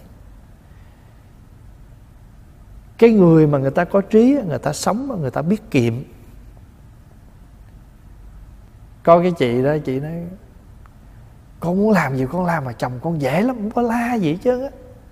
Cái người mà người ta có trí, người ta sống, người ta biết kiệm, Có cái chị đó, chị nói con muốn làm gì con làm, mà chồng con dễ lắm, không có la gì hết trơn á.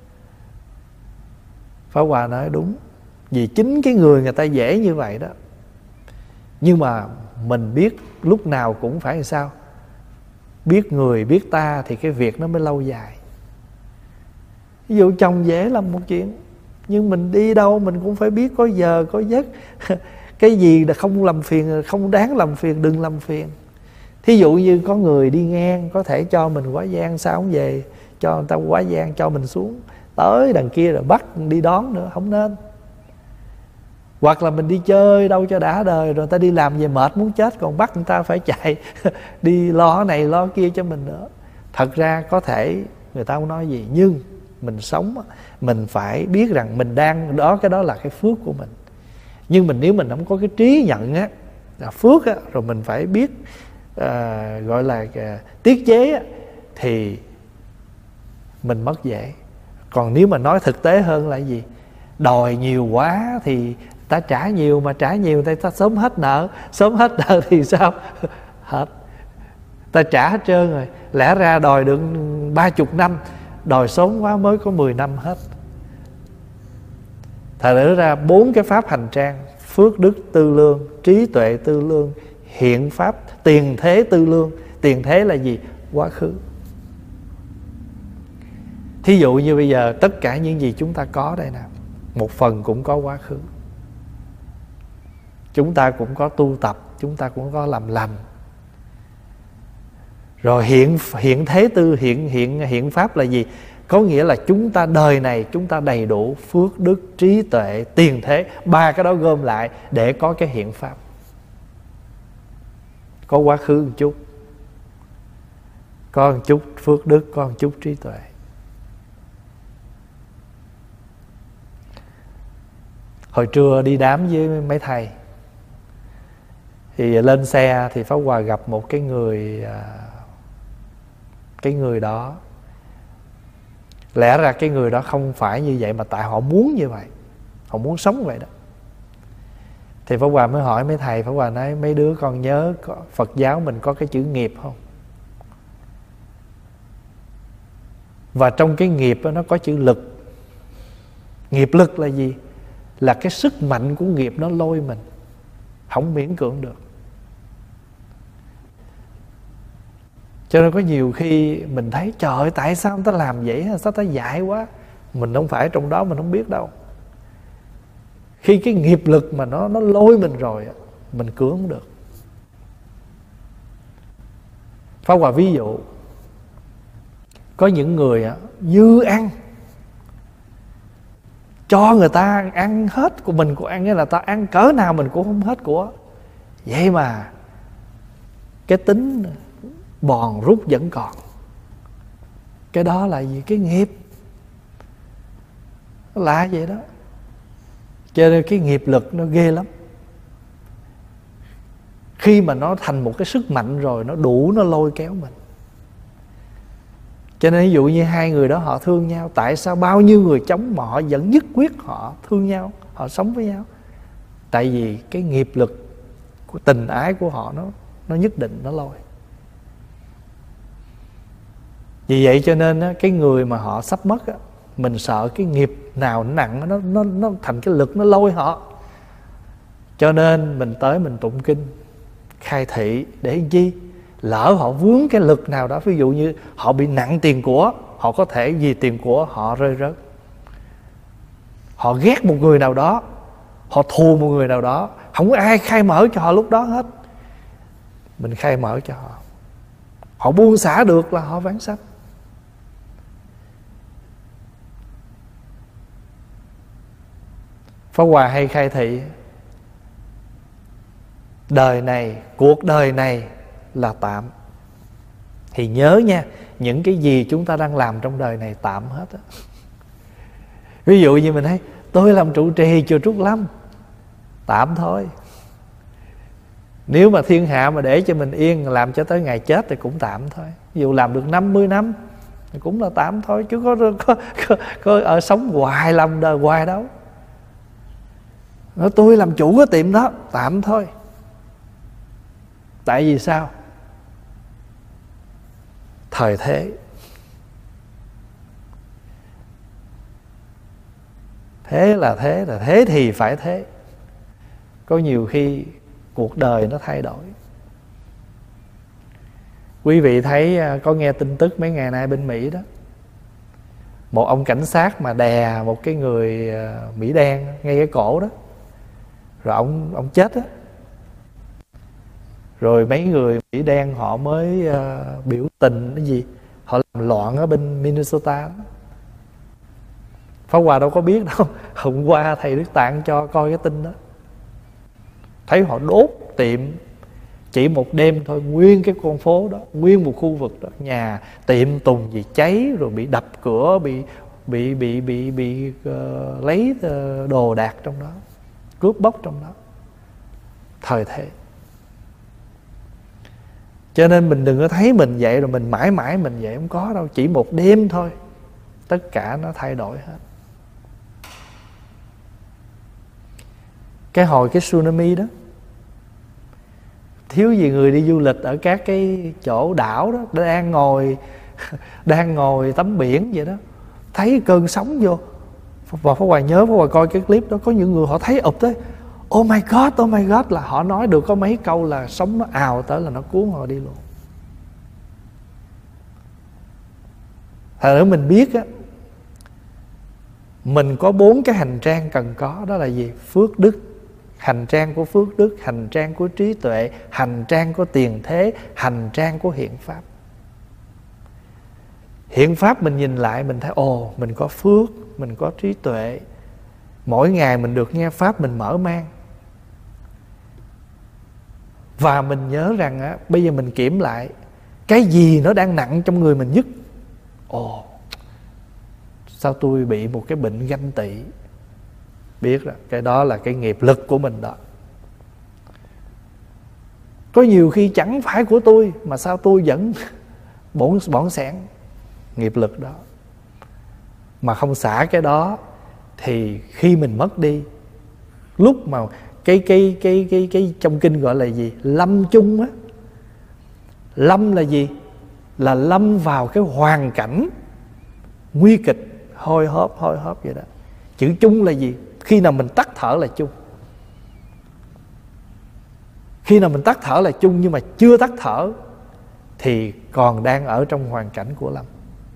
Pháp Hòa nói đúng, vì chính cái người người ta dễ như vậy đó. Nhưng mà mình biết lúc nào cũng phải làm sao, biết người biết ta thì cái việc nó mới lâu dài. Ví dụ chồng dễ làm một chuyện, nhưng mình đi đâu mình cũng phải biết có giờ có giấc. Cái gì là không làm phiền, không đáng làm phiền, đừng làm phiền. Thí dụ như có người đi ngang, có thể cho mình quá giang, sao không về cho người ta quá giang, cho mình xuống tới đằng kia rồi bắt đi đón nữa, không nên. Hoặc là mình đi chơi đâu cho đã đời, rồi người ta đi làm về mệt muốn chết, còn bắt người ta phải chạy đi lo này lo kia cho mình nữa. Thật ra có thể người ta không nói gì, nhưng mình sống, mình phải biết rằng mình đang đó, cái đó là cái phước của mình. Nhưng mình nếu mình không có cái trí nhận á, là phước á, rồi mình phải biết à, gọi là à, tiết chế á, thì mình mất dễ. Còn nếu mà nói thực tế hơn là gì, đòi nhiều quá thì ta trả nhiều, mà trả nhiều thì ta sớm hết nợ, sớm hết nợ thì sao? Hết, ta trả hết trơn rồi. Lẽ ra đòi được ba chục năm, đòi sớm quá mới có mười năm hết. Thật ra bốn cái pháp hành trang: phước đức tư lương, trí tuệ tư lương, hiện pháp, tiền thế tư lương. Tiền thế là gì? Quá khứ. Thí dụ như bây giờ tất cả những gì chúng ta có đây nè, một phần cũng có quá khứ. Chúng ta cũng có tu tập, chúng ta cũng có làm lành. Rồi hiện hiện thế tư, hiện hiện hiện pháp là gì? Có nghĩa là chúng ta đời này chúng ta đầy đủ phước đức, trí tuệ, tiền thế, ba cái đó gom lại để có cái hiện pháp. Có quá khứ một chút, có một chút phước đức, có một chút trí tuệ. Hồi trưa đi đám với mấy thầy, thì lên xe thì Pháp Hòa gặp một cái người, cái người đó, lẽ ra cái người đó không phải như vậy, mà tại họ muốn như vậy, họ muốn sống vậy đó. Thì Pháp Hòa mới hỏi mấy thầy, Pháp Hòa nói mấy đứa con nhớ Phật giáo mình có cái chữ nghiệp không? Và trong cái nghiệp đó, nó có chữ lực. Nghiệp lực là gì? Là cái sức mạnh của nghiệp nó lôi mình, không miễn cưỡng được. Cho nên có nhiều khi mình thấy trời ơi, tại sao người ta làm vậy, sao ta dại quá. Mình không phải trong đó, mình không biết đâu. Khi cái nghiệp lực mà nó nó lôi mình rồi, mình cưỡng không được. Pháp Hòa ví dụ, có những người dư ăn, cho người ta ăn hết của mình, của ăn nghĩa là ta ăn cỡ nào mình cũng không hết của. Vậy mà cái tính bòn rút vẫn còn. Cái đó là gì? Cái nghiệp. Nó lạ vậy đó. Cho nên cái nghiệp lực nó ghê lắm. Khi mà nó thành một cái sức mạnh rồi, nó đủ nó lôi kéo mình. Cho nên ví dụ như hai người đó họ thương nhau, tại sao bao nhiêu người chống mà họ vẫn nhất quyết họ thương nhau, họ sống với nhau? Tại vì cái nghiệp lực của tình ái của họ nó nó nhất định nó lôi. Vì vậy cho nên á, cái người mà họ sắp mất á, mình sợ cái nghiệp nào nặng nó nó nó thành cái lực nó lôi họ. Cho nên mình tới mình tụng kinh khai thị để làm chi? Lỡ họ vướng cái lực nào đó, ví dụ như họ bị nặng tiền của, họ có thể vì tiền của họ rơi rớt. Họ ghét một người nào đó, họ thù một người nào đó, không có ai khai mở cho họ lúc đó hết. Mình khai mở cho họ, họ buông xả được là họ vãng sanh. Pháp Hòa hay khai thị đời này, cuộc đời này là tạm. Thì nhớ nha, những cái gì chúng ta đang làm trong đời này tạm hết á. Ví dụ như mình thấy tôi làm trụ trì chùa Trúc Lâm, tạm thôi. Nếu mà thiên hạ mà để cho mình yên làm cho tới ngày chết thì cũng tạm thôi. Ví dụ làm được năm mươi năm thì cũng là tạm thôi, chứ có có, có, có ở sống hoài làm đời hoài đâu. Nói tôi làm chủ cái tiệm đó, tạm thôi. Tại vì sao? thời thế. Thế là thế, là thế thì phải thế. Có nhiều khi cuộc đời nó thay đổi. Quý vị thấy, có nghe tin tức mấy ngày nay bên Mỹ đó, một ông cảnh sát mà đè một cái người Mỹ đen ngay cái cổ đó, rồi ông ông chết á. Rồi mấy người Mỹ đen họ mới uh, biểu tình cái gì, họ làm loạn ở bên Minnesota đó. Pháp Hòa đâu có biết đâu. Hôm qua thầy Đức Tạng cho coi cái tin đó, thấy họ đốt tiệm. Chỉ một đêm thôi, nguyên cái con phố đó, nguyên một khu vực đó, nhà tiệm tùng gì cháy, rồi bị đập cửa, bị bị bị bị bị uh, lấy uh, đồ đạc trong đó, cướp bóc trong đó. Thời thế. Cho nên mình đừng có thấy mình vậy rồi mình mãi mãi mình vậy, không có đâu. Chỉ một đêm thôi, tất cả nó thay đổi hết. Cái hồi cái tsunami đó, thiếu gì người đi du lịch ở các cái chỗ đảo đó, đang ngồi đang ngồi tắm biển vậy đó, thấy cơn sóng vô. Và Pháp Hòa nhớ Pháp Hòa coi cái clip đó, có những người họ thấy ụp tới, oh my god, oh my god, là họ nói được có mấy câu là sóng nó ào tới là nó cuốn họ đi luôn. Thật ra mình biết á, mình có bốn cái hành trang cần có, đó là gì? Phước đức. Hành trang của phước đức, hành trang của trí tuệ, hành trang của tiền thế, hành trang của hiện pháp. Hiện pháp mình nhìn lại mình thấy, ồ, mình có phước, mình có trí tuệ. Mỗi ngày mình được nghe pháp mình mở mang. Và mình nhớ rằng á, bây giờ mình kiểm lại, cái gì nó đang nặng trong người mình nhất? Ồ, sao tôi bị một cái bệnh ganh tị? Biết rồi, cái đó là cái nghiệp lực của mình đó. Có nhiều khi chẳng phải của tôi, mà sao tôi vẫn bỏng bỏng sẻn. Nghiệp lực đó. Mà không xả cái đó thì khi mình mất đi, lúc mà cái cái cái cái cái trong kinh gọi là gì? Lâm chung á. Lâm là gì? Là lâm vào cái hoàn cảnh nguy kịch, hôi hốp hôi hốp vậy đó. Chữ chung là gì? Khi nào mình tắt thở là chung. Khi nào mình tắt thở là chung, nhưng mà chưa tắt thở thì còn đang ở trong hoàn cảnh của lâm.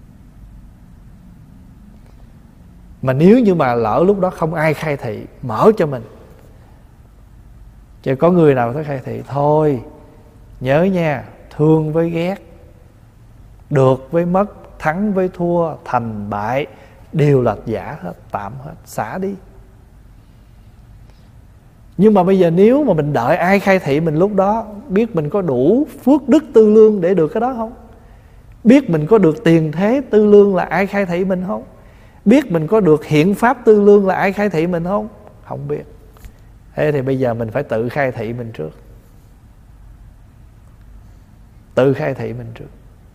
Mà nếu như mà lỡ lúc đó không ai khai thị mở cho mình, chứ có người nào tới khai thị, thôi nhớ nha, thương với ghét, được với mất, thắng với thua, thành bại đều là giả hết, tạm hết, xả đi. Nhưng mà bây giờ nếu mà mình đợi ai khai thị mình lúc đó, biết mình có đủ phước đức tư lương để được cái đó không? Biết mình có được tiền thế tư lương là ai khai thị mình không? Biết mình có được hiện pháp tư lương là ai khai thị mình không? Không biết. Thế thì bây giờ mình phải tự khai thị mình trước. Tự khai thị mình trước.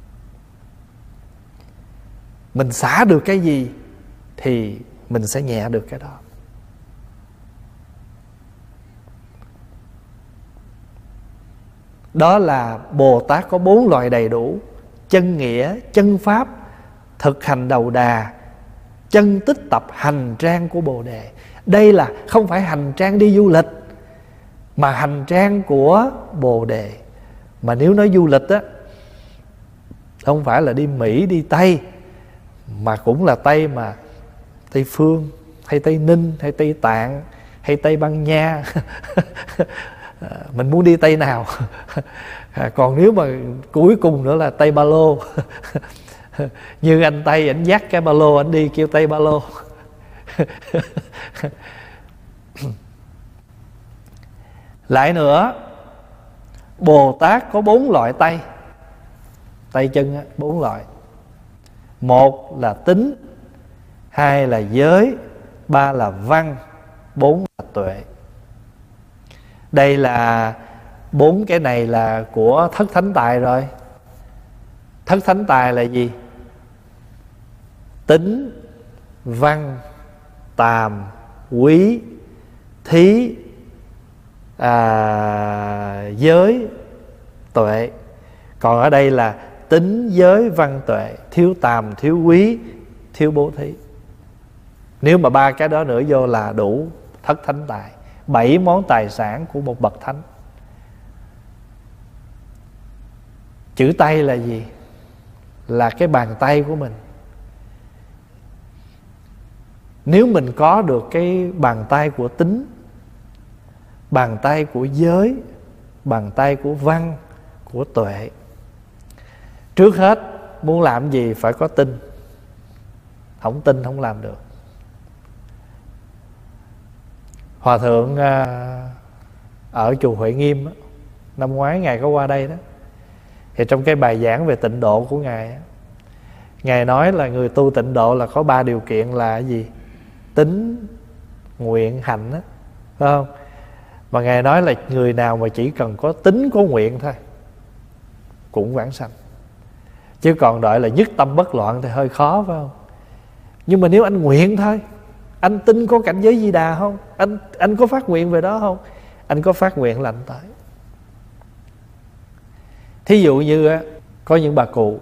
Mình xả được cái gì thì mình sẽ nhẹ được cái đó. Đó là Bồ Tát có bốn loại đầy đủ: chân nghĩa, chân pháp, thực hành đầu đà, chân tích tập, hành trang của Bồ Đề. Đây là không phải hành trang đi du lịch, mà hành trang của Bồ Đề. Mà nếu nói du lịch á, không phải là đi Mỹ, đi Tây, mà cũng là Tây mà Tây Phương, hay Tây Ninh, hay Tây Tạng, hay Tây Ban Nha. Mình muốn đi Tây nào? Còn nếu mà cuối cùng nữa là Tây Ba Lô. Như anh Tây, ảnh dắt cái ba lô ảnh đi, kêu Tây Ba Lô. Lại nữa, Bồ Tát có bốn loại tay. Tay chân á, bốn loại. Một là tính, hai là giới, ba là văn, bốn là tuệ. Đây là bốn cái này là của thất thánh tài rồi. Thất thánh tài là gì? Tính, văn, tàm, quý, thí, à, giới, tuệ. Còn ở đây là tính tính, giới, văn, tuệ, thiếu tàm, thiếu quý, thiếu bố thí. Nếu mà ba cái đó nữa vô là đủ thất thánh tài, bảy món tài sản của một bậc thánh. Chữ tay là gì? Là cái bàn tay của mình. Nếu mình có được cái bàn tay của tính, bàn tay của giới, bàn tay của văn, của tuệ, trước hết muốn làm gì phải có tin. Không tin không làm được. Hòa thượng ở chùa Huệ Nghiêm, năm ngoái Ngài có qua đây đó, thì trong cái bài giảng về tịnh độ của Ngài, Ngài nói là người tu tịnh độ là có ba điều kiện là cái gì? Tính, nguyện, hành đó, phải không? Mà Ngài nói là người nào mà chỉ cần có tính, có nguyện thôi cũng vãng sanh. Chứ còn đợi là nhất tâm bất loạn thì hơi khó, phải không? Nhưng mà nếu anh nguyện thôi, anh tin có cảnh giới Di Đà không? Anh anh có phát nguyện về đó không? Anh có phát nguyện là anh tới. Thí dụ như có những bà cụ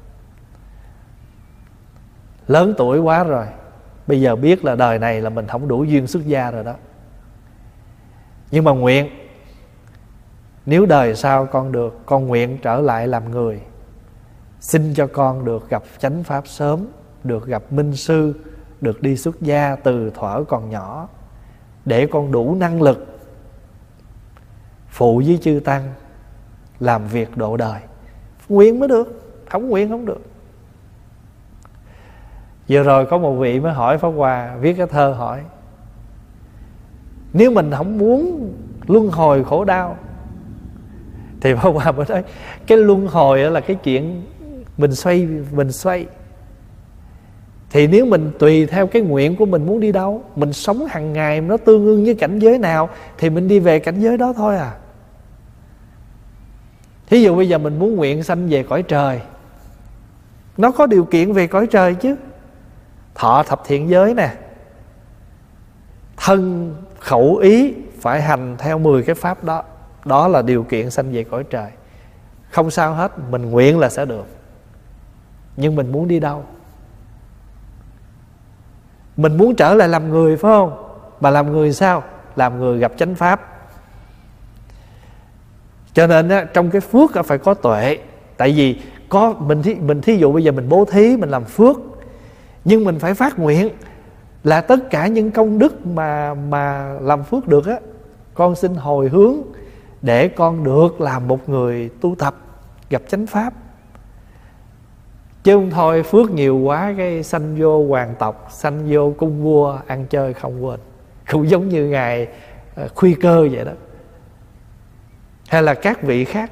lớn tuổi quá rồi, bây giờ biết là đời này là mình không đủ duyên xuất gia rồi đó, nhưng mà nguyện, nếu đời sau con được, con nguyện trở lại làm người, xin cho con được gặp chánh pháp sớm, được gặp minh sư, được đi xuất gia từ thuở còn nhỏ, để con đủ năng lực phụ với chư tăng làm việc độ đời. Nguyện mới được, không nguyện không được. Vừa rồi có một vị mới hỏi Pháp Hòa, viết cái thơ hỏi, nếu mình không muốn luân hồi khổ đau, thì Pháp Hòa mới nói cái luân hồi là cái chuyện mình xoay, mình xoay. Thì nếu mình tùy theo cái nguyện của mình muốn đi đâu, mình sống hàng ngày nó tương ưng với cảnh giới nào thì mình đi về cảnh giới đó thôi à. Thí dụ bây giờ mình muốn nguyện sanh về cõi trời, nó có điều kiện về cõi trời chứ. Thọ thập thiện giới nè, thân khẩu ý phải hành theo mười cái pháp đó. Đó là điều kiện sanh về cõi trời. Không sao hết, mình nguyện là sẽ được. Nhưng mình muốn đi đâu? Mình muốn trở lại làm người, phải không? Mà làm người sao? Làm người gặp chánh pháp. Cho nên á, trong cái phước phải có tuệ. Tại vì có mình thí, mình thí dụ bây giờ mình bố thí, mình làm phước, nhưng mình phải phát nguyện là tất cả những công đức mà mà làm phước được á, con xin hồi hướng để con được làm một người tu tập gặp chánh pháp. Chứ không thôi phước nhiều quá cái sanh vô hoàng tộc, sanh vô cung vua, ăn chơi không quên. Cũng giống như ngài Khuy Cơ vậy đó, hay là các vị khác.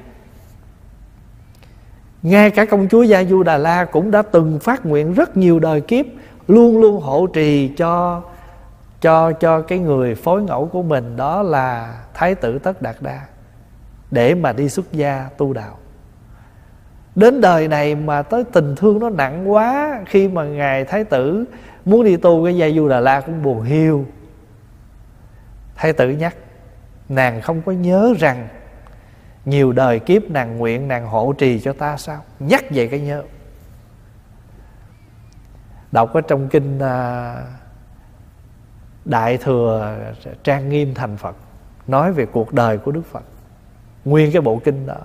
Ngay cả công chúa Gia Du Đà La cũng đã từng phát nguyện rất nhiều đời kiếp, luôn luôn hộ trì cho cho cho cái người phối ngẫu của mình, đó là Thái tử Tất Đạt Đa, để mà đi xuất gia tu đạo. Đến đời này mà tới tình thương nó nặng quá, khi mà ngài Thái tử muốn đi tu, cái Gia Du Đà La cũng buồn hiu. Thái tử nhắc, nàng không có nhớ rằng nhiều đời kiếp nàng nguyện nàng hộ trì cho ta sao? Nhắc về cái nhớ. Đọc ở trong kinh uh, Đại Thừa Trang Nghiêm Thành Phật, nói về cuộc đời của Đức Phật, nguyên cái bộ kinh đó.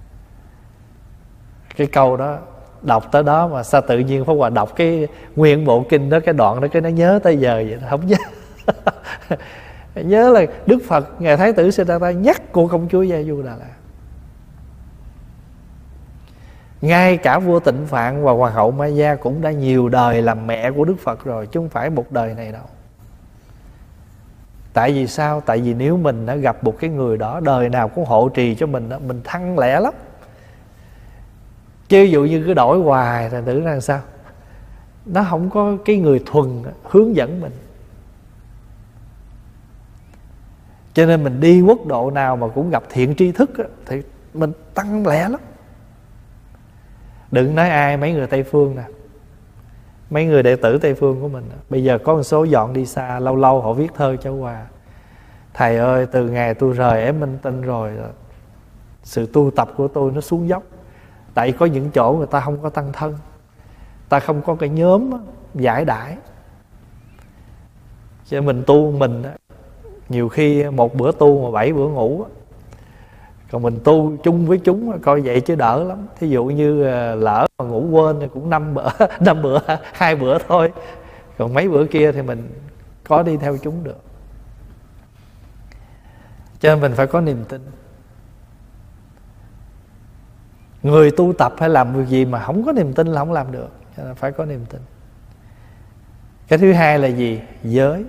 Cái câu đó đọc tới đó mà sao tự nhiên Pháp Hòa đọc cái nguyên bộ kinh đó, cái đoạn đó cái nó nhớ tới giờ vậy, không nhớ. Nhớ là Đức Phật, ngài Thái tử Siddhartha nhắc cô công chúa Gia Du Đà La. Ngay cả vua Tịnh Phạn và hoàng hậu Maya cũng đã nhiều đời làm mẹ của Đức Phật rồi, chứ không phải một đời này đâu. Tại vì sao? Tại vì nếu mình đã gặp một cái người đó, đời nào cũng hộ trì cho mình đó, mình thăng lẻ lắm. Chứ ví dụ như cứ đổi hoài thì tưởng rằng sao? Nó không có cái người thuần hướng dẫn mình. Cho nên mình đi quốc độ nào mà cũng gặp thiện tri thức á, thì mình tăng lẻ lắm. Đừng nói ai, mấy người Tây Phương nè, mấy người đệ tử Tây Phương của mình, bây giờ có một số dọn đi xa, lâu lâu họ viết thơ cho Hòa: thầy ơi, từ ngày tôi rời Ém Minh Tinh rồi, sự tu tập của tôi nó xuống dốc. Tại có những chỗ người ta không có tăng thân, ta không có cái nhóm giải đãi. Cho mình tu mình nhiều khi một bữa tu mà bảy bữa ngủ. Còn mình tu chung với chúng coi vậy chứ đỡ lắm. Thí dụ như lỡ mà ngủ quên thì cũng năm bữa, năm bữa, hai bữa thôi. Còn mấy bữa kia thì mình có đi theo chúng được. Cho nên mình phải có niềm tin. Người tu tập hay làm việc gì mà không có niềm tin là không làm được. Cho nên phải có niềm tin. Cái thứ hai là gì? Giới.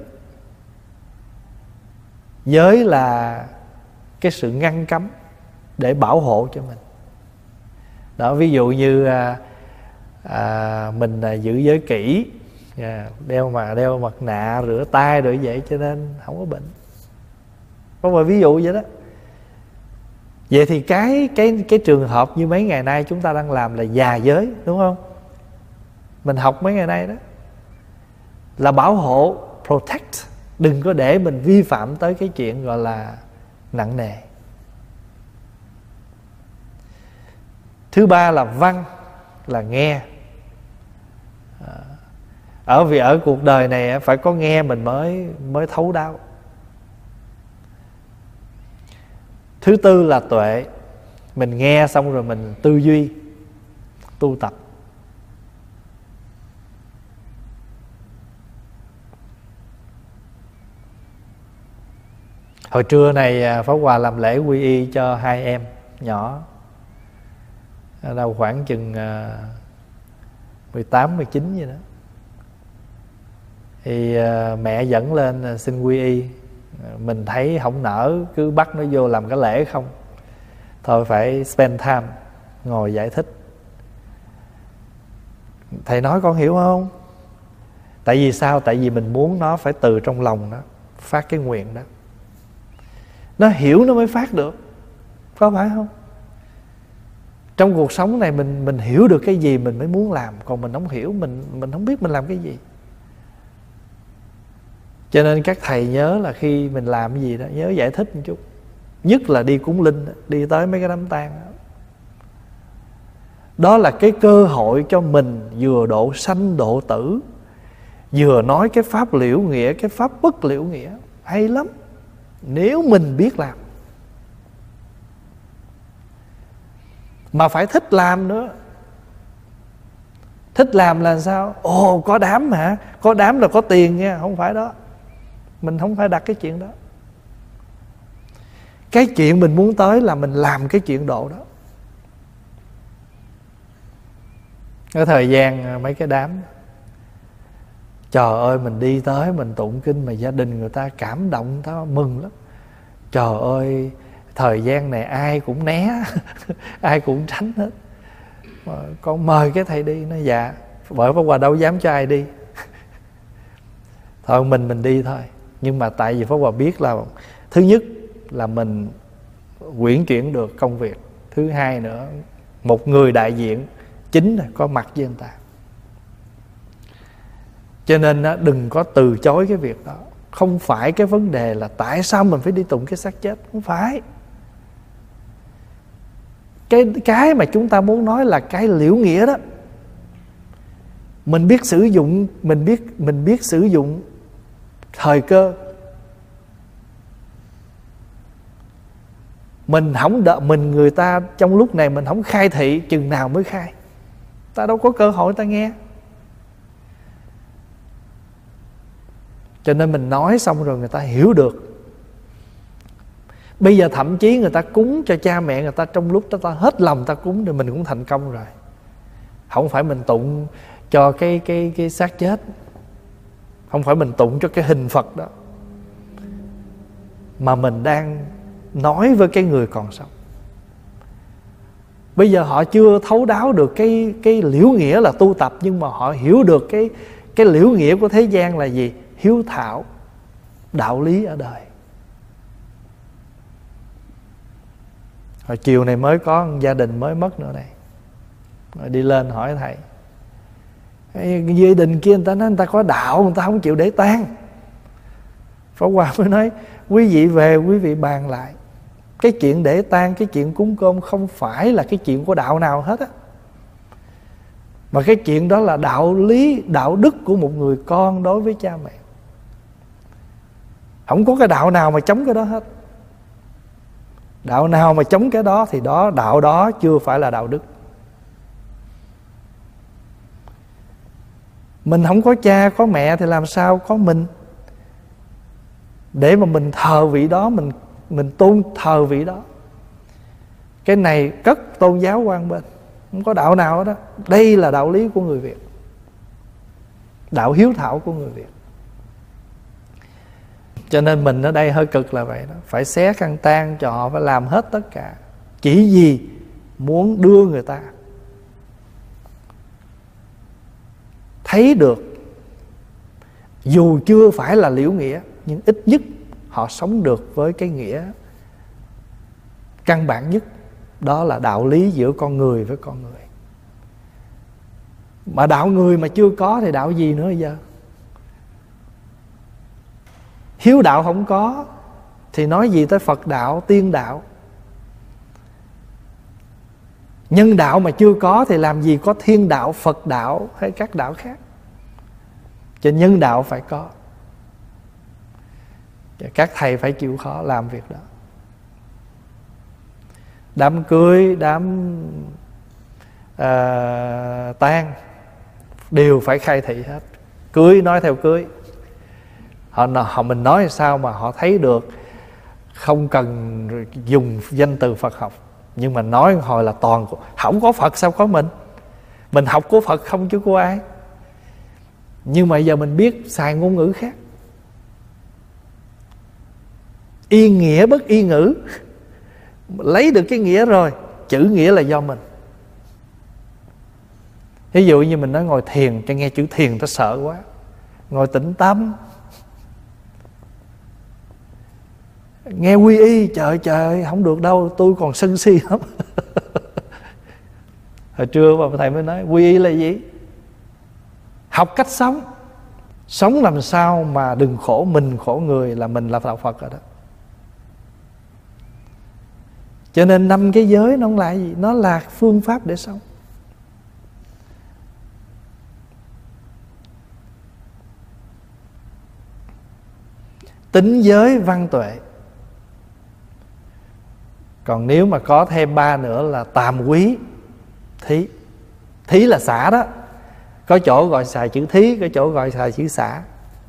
Giới là cái sự ngăn cấm để bảo hộ cho mình. Đó, ví dụ như à, à, mình à, giữ giới kỹ, à, đeo mà đeo mặt nạ, rửa tay rồi vậy, cho nên không có bệnh. Có một ví dụ vậy đó. Vậy thì cái cái cái trường hợp như mấy ngày nay chúng ta đang làm là già giới, đúng không? Mình học mấy ngày nay đó là bảo hộ, protect, đừng có để mình vi phạm tới cái chuyện gọi là nặng nề. Thứ ba là văn, là nghe. Ở vì ở cuộc đời này phải có nghe mình mới mới thấu đáo. Thứ tư là tuệ. Mình nghe xong rồi mình tư duy, tu tập. Hồi trưa này Pháp Hòa làm lễ quy y cho hai em nhỏ, đâu khoảng chừng mười tám, mười chín vậy đó. Thì mẹ dẫn lên xin quy y. Mình thấy không nỡ, cứ bắt nó vô làm cái lễ không. Thôi phải spend time, ngồi giải thích. Thầy nói con hiểu không? Tại vì sao? Tại vì mình muốn nó phải từ trong lòng đó phát cái nguyện đó. Nó hiểu nó mới phát được, có phải không? Trong cuộc sống này mình mình hiểu được cái gì mình mới muốn làm. Còn mình không hiểu, mình mình không biết mình làm cái gì. Cho nên các thầy nhớ là khi mình làm cái gì đó, nhớ giải thích một chút. Nhất là đi cúng linh, đi tới mấy cái đám tang đó. Đó là cái cơ hội cho mình vừa độ sanh độ tử, vừa nói cái pháp liễu nghĩa, cái pháp bất liễu nghĩa. Hay lắm, nếu mình biết làm. Mà phải thích làm nữa. Thích làm là sao? Ồ, có đám hả? Có đám là có tiền nha. Không phải đó. Mình không phải đặt cái chuyện đó. Cái chuyện mình muốn tới là mình làm cái chuyện độ đó. Ở thời gian mấy cái đám, trời ơi, mình đi tới mình tụng kinh mà gia đình người ta cảm động, người ta mừng lắm. Trời ơi, thời gian này ai cũng né ai cũng tránh hết. Mà con mời cái thầy đi. Nói dạ, bởi Pháp Hòa đâu dám cho ai đi. Thôi mình mình đi thôi. Nhưng mà tại vì Pháp Hòa biết là thứ nhất là mình quyển chuyển được công việc. Thứ hai nữa, một người đại diện chính là có mặt với người ta. Cho nên đừng có từ chối cái việc đó. Không phải cái vấn đề là tại sao mình phải đi tụng cái xác chết. Không phải. Cái, cái mà chúng ta muốn nói là cái liễu nghĩa đó. Mình biết sử dụng, mình biết, mình biết sử dụng thời cơ. Mình không đợi, mình người ta trong lúc này mình không khai thị, chừng nào mới khai. Ta đâu có cơ hội ta nghe. Cho nên mình nói xong rồi người ta hiểu được. Bây giờ thậm chí người ta cúng cho cha mẹ người ta, trong lúc ta, ta hết lòng ta cúng thì mình cũng thành công rồi. Không phải mình tụng cho cái cái cái xác chết, không phải mình tụng cho cái hình Phật đó, mà mình đang nói với cái người còn sống. Bây giờ họ chưa thấu đáo được cái cái liễu nghĩa là tu tập, nhưng mà họ hiểu được cái cái liễu nghĩa của thế gian là gì? Hiếu thảo, đạo lý ở đời. Hồi chiều này mới có một gia đình mới mất nữa này. Rồi đi lên hỏi thầy, cái gia đình kia người ta nói người ta có đạo, người ta không chịu để tang. Pháp Hòa mới nói quý vị về quý vị bàn lại. Cái chuyện để tang, cái chuyện cúng cơm không phải là cái chuyện của đạo nào hết á, mà cái chuyện đó là đạo lý, đạo đức của một người con đối với cha mẹ. Không có cái đạo nào mà chống cái đó hết. Đạo nào mà chống cái đó thì đó, đạo đó chưa phải là đạo đức. Mình không có cha có mẹ thì làm sao có mình để mà mình thờ vị đó, mình mình tôn thờ vị đó. Cái này cất tôn giáo quan bên, không có đạo nào đó. Đây là đạo lý của người Việt, đạo hiếu thảo của người Việt. Cho nên mình ở đây hơi cực là vậy đó. Phải xé khăn tang cho họ, phải làm hết tất cả, chỉ vì muốn đưa người ta thấy được, dù chưa phải là liễu nghĩa, nhưng ít nhất họ sống được với cái nghĩa căn bản nhất, đó là đạo lý giữa con người với con người. Mà đạo người mà chưa có thì đạo gì nữa giờ? Hiếu đạo không có thì nói gì tới Phật đạo, tiên đạo. Nhân đạo mà chưa có thì làm gì có thiên đạo, Phật đạo hay các đạo khác. Cho nên nhân đạo phải có. Các thầy phải chịu khó làm việc đó. Đám cưới, đám uh, tang đều phải khai thị hết. Cưới nói theo cưới. Họ, họ mình nói sao mà họ thấy được, không cần dùng danh từ Phật học, nhưng mà nói hồi là toàn không có Phật sao có mình. Mình học của Phật không chứ của ai. Nhưng mà giờ mình biết xài ngôn ngữ khác. Y nghĩa bất y ngữ. Lấy được cái nghĩa rồi, chữ nghĩa là do mình. Ví dụ như mình nói ngồi thiền, cho nghe chữ thiền ta sợ quá. Ngồi tĩnh tâm, nghe quy y, trời trời không được đâu, tôi còn sân si lắm. Hồi trưa mà thầy mới nói quy y là gì? Học cách sống. Sống làm sao mà đừng khổ mình khổ người là mình là đạo Phật rồi đó. Cho nên năm cái giới nó không là gì? Nó là phương pháp để sống. Tính giới văn tuệ. Còn nếu mà có thêm ba nữa là tàm quý, thí. Thí là xả đó. Có chỗ gọi xài chữ thí, có chỗ gọi xài chữ xả.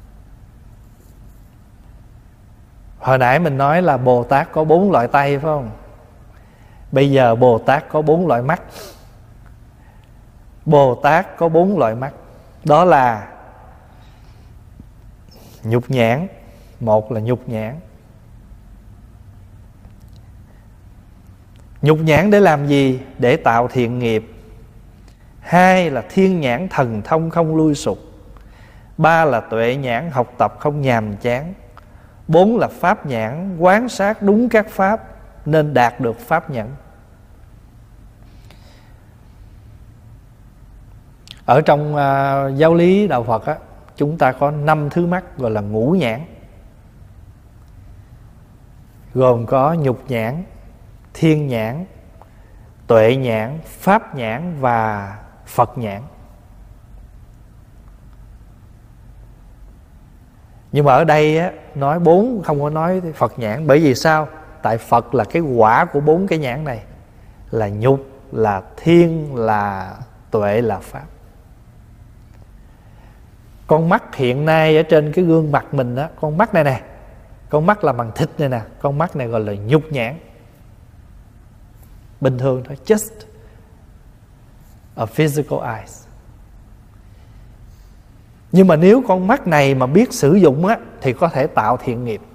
Hồi nãy mình nói là Bồ Tát có bốn loại tay phải không? Bây giờ Bồ Tát có bốn loại mắt. Bồ Tát có bốn loại mắt. Đó là nhục nhãn. Một là nhục nhãn. Nhục nhãn để làm gì? Để tạo thiện nghiệp. Hai là thiên nhãn thần thông không lui sụp. Ba là tuệ nhãn học tập không nhàm chán. Bốn là pháp nhãn quán sát đúng các pháp nên đạt được pháp nhẫn. Ở trong uh, giáo lý đạo Phật á, chúng ta có năm thứ mắt gọi là ngũ nhãn, gồm có nhục nhãn, thiên nhãn, tuệ nhãn, pháp nhãn và Phật nhãn. Nhưng mà ở đây á, nói bốn không có nói Phật nhãn. Bởi vì sao? Tại Phật là cái quả của bốn cái nhãn này, là nhục, là thiên, là tuệ, là pháp. Con mắt hiện nay ở trên cái gương mặt mình đó, con mắt này nè, con mắt là bằng thịt này nè, con mắt này gọi là nhục nhãn. Bình thường thôi, just a physical eyes. Nhưng mà nếu con mắt này mà biết sử dụng á, thì có thể tạo thiện nghiệp.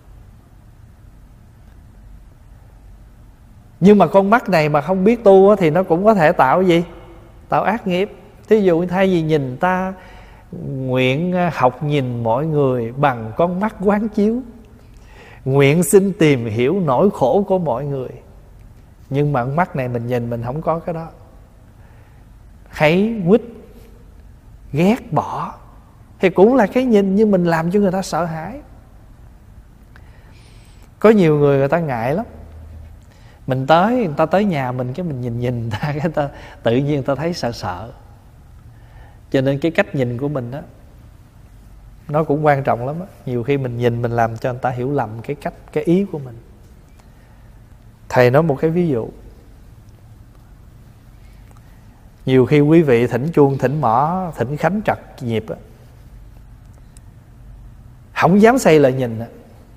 Nhưng mà con mắt này mà không biết tu á, thì nó cũng có thể tạo gì? Tạo ác nghiệp. Thí dụ thay vì nhìn ta, nguyện học nhìn mọi người bằng con mắt quán chiếu, nguyện xin tìm hiểu nỗi khổ của mọi người. Nhưng mà con mắt này mình nhìn mình không có cái đó, thấy quýt, ghét bỏ, thì cũng là cái nhìn như mình làm cho người ta sợ hãi. Có nhiều người người ta ngại lắm. Mình tới, người ta tới nhà mình, cái mình nhìn nhìn người ta, cái ta tự nhiên người ta thấy sợ sợ. Cho nên cái cách nhìn của mình đó, nó cũng quan trọng lắm đó. Nhiều khi mình nhìn mình làm cho người ta hiểu lầm cái cách, cái ý của mình. Thầy nói một cái ví dụ. Nhiều khi quý vị thỉnh chuông, thỉnh mõ, thỉnh khánh trật nhịp á, không dám xây lại nhìn á.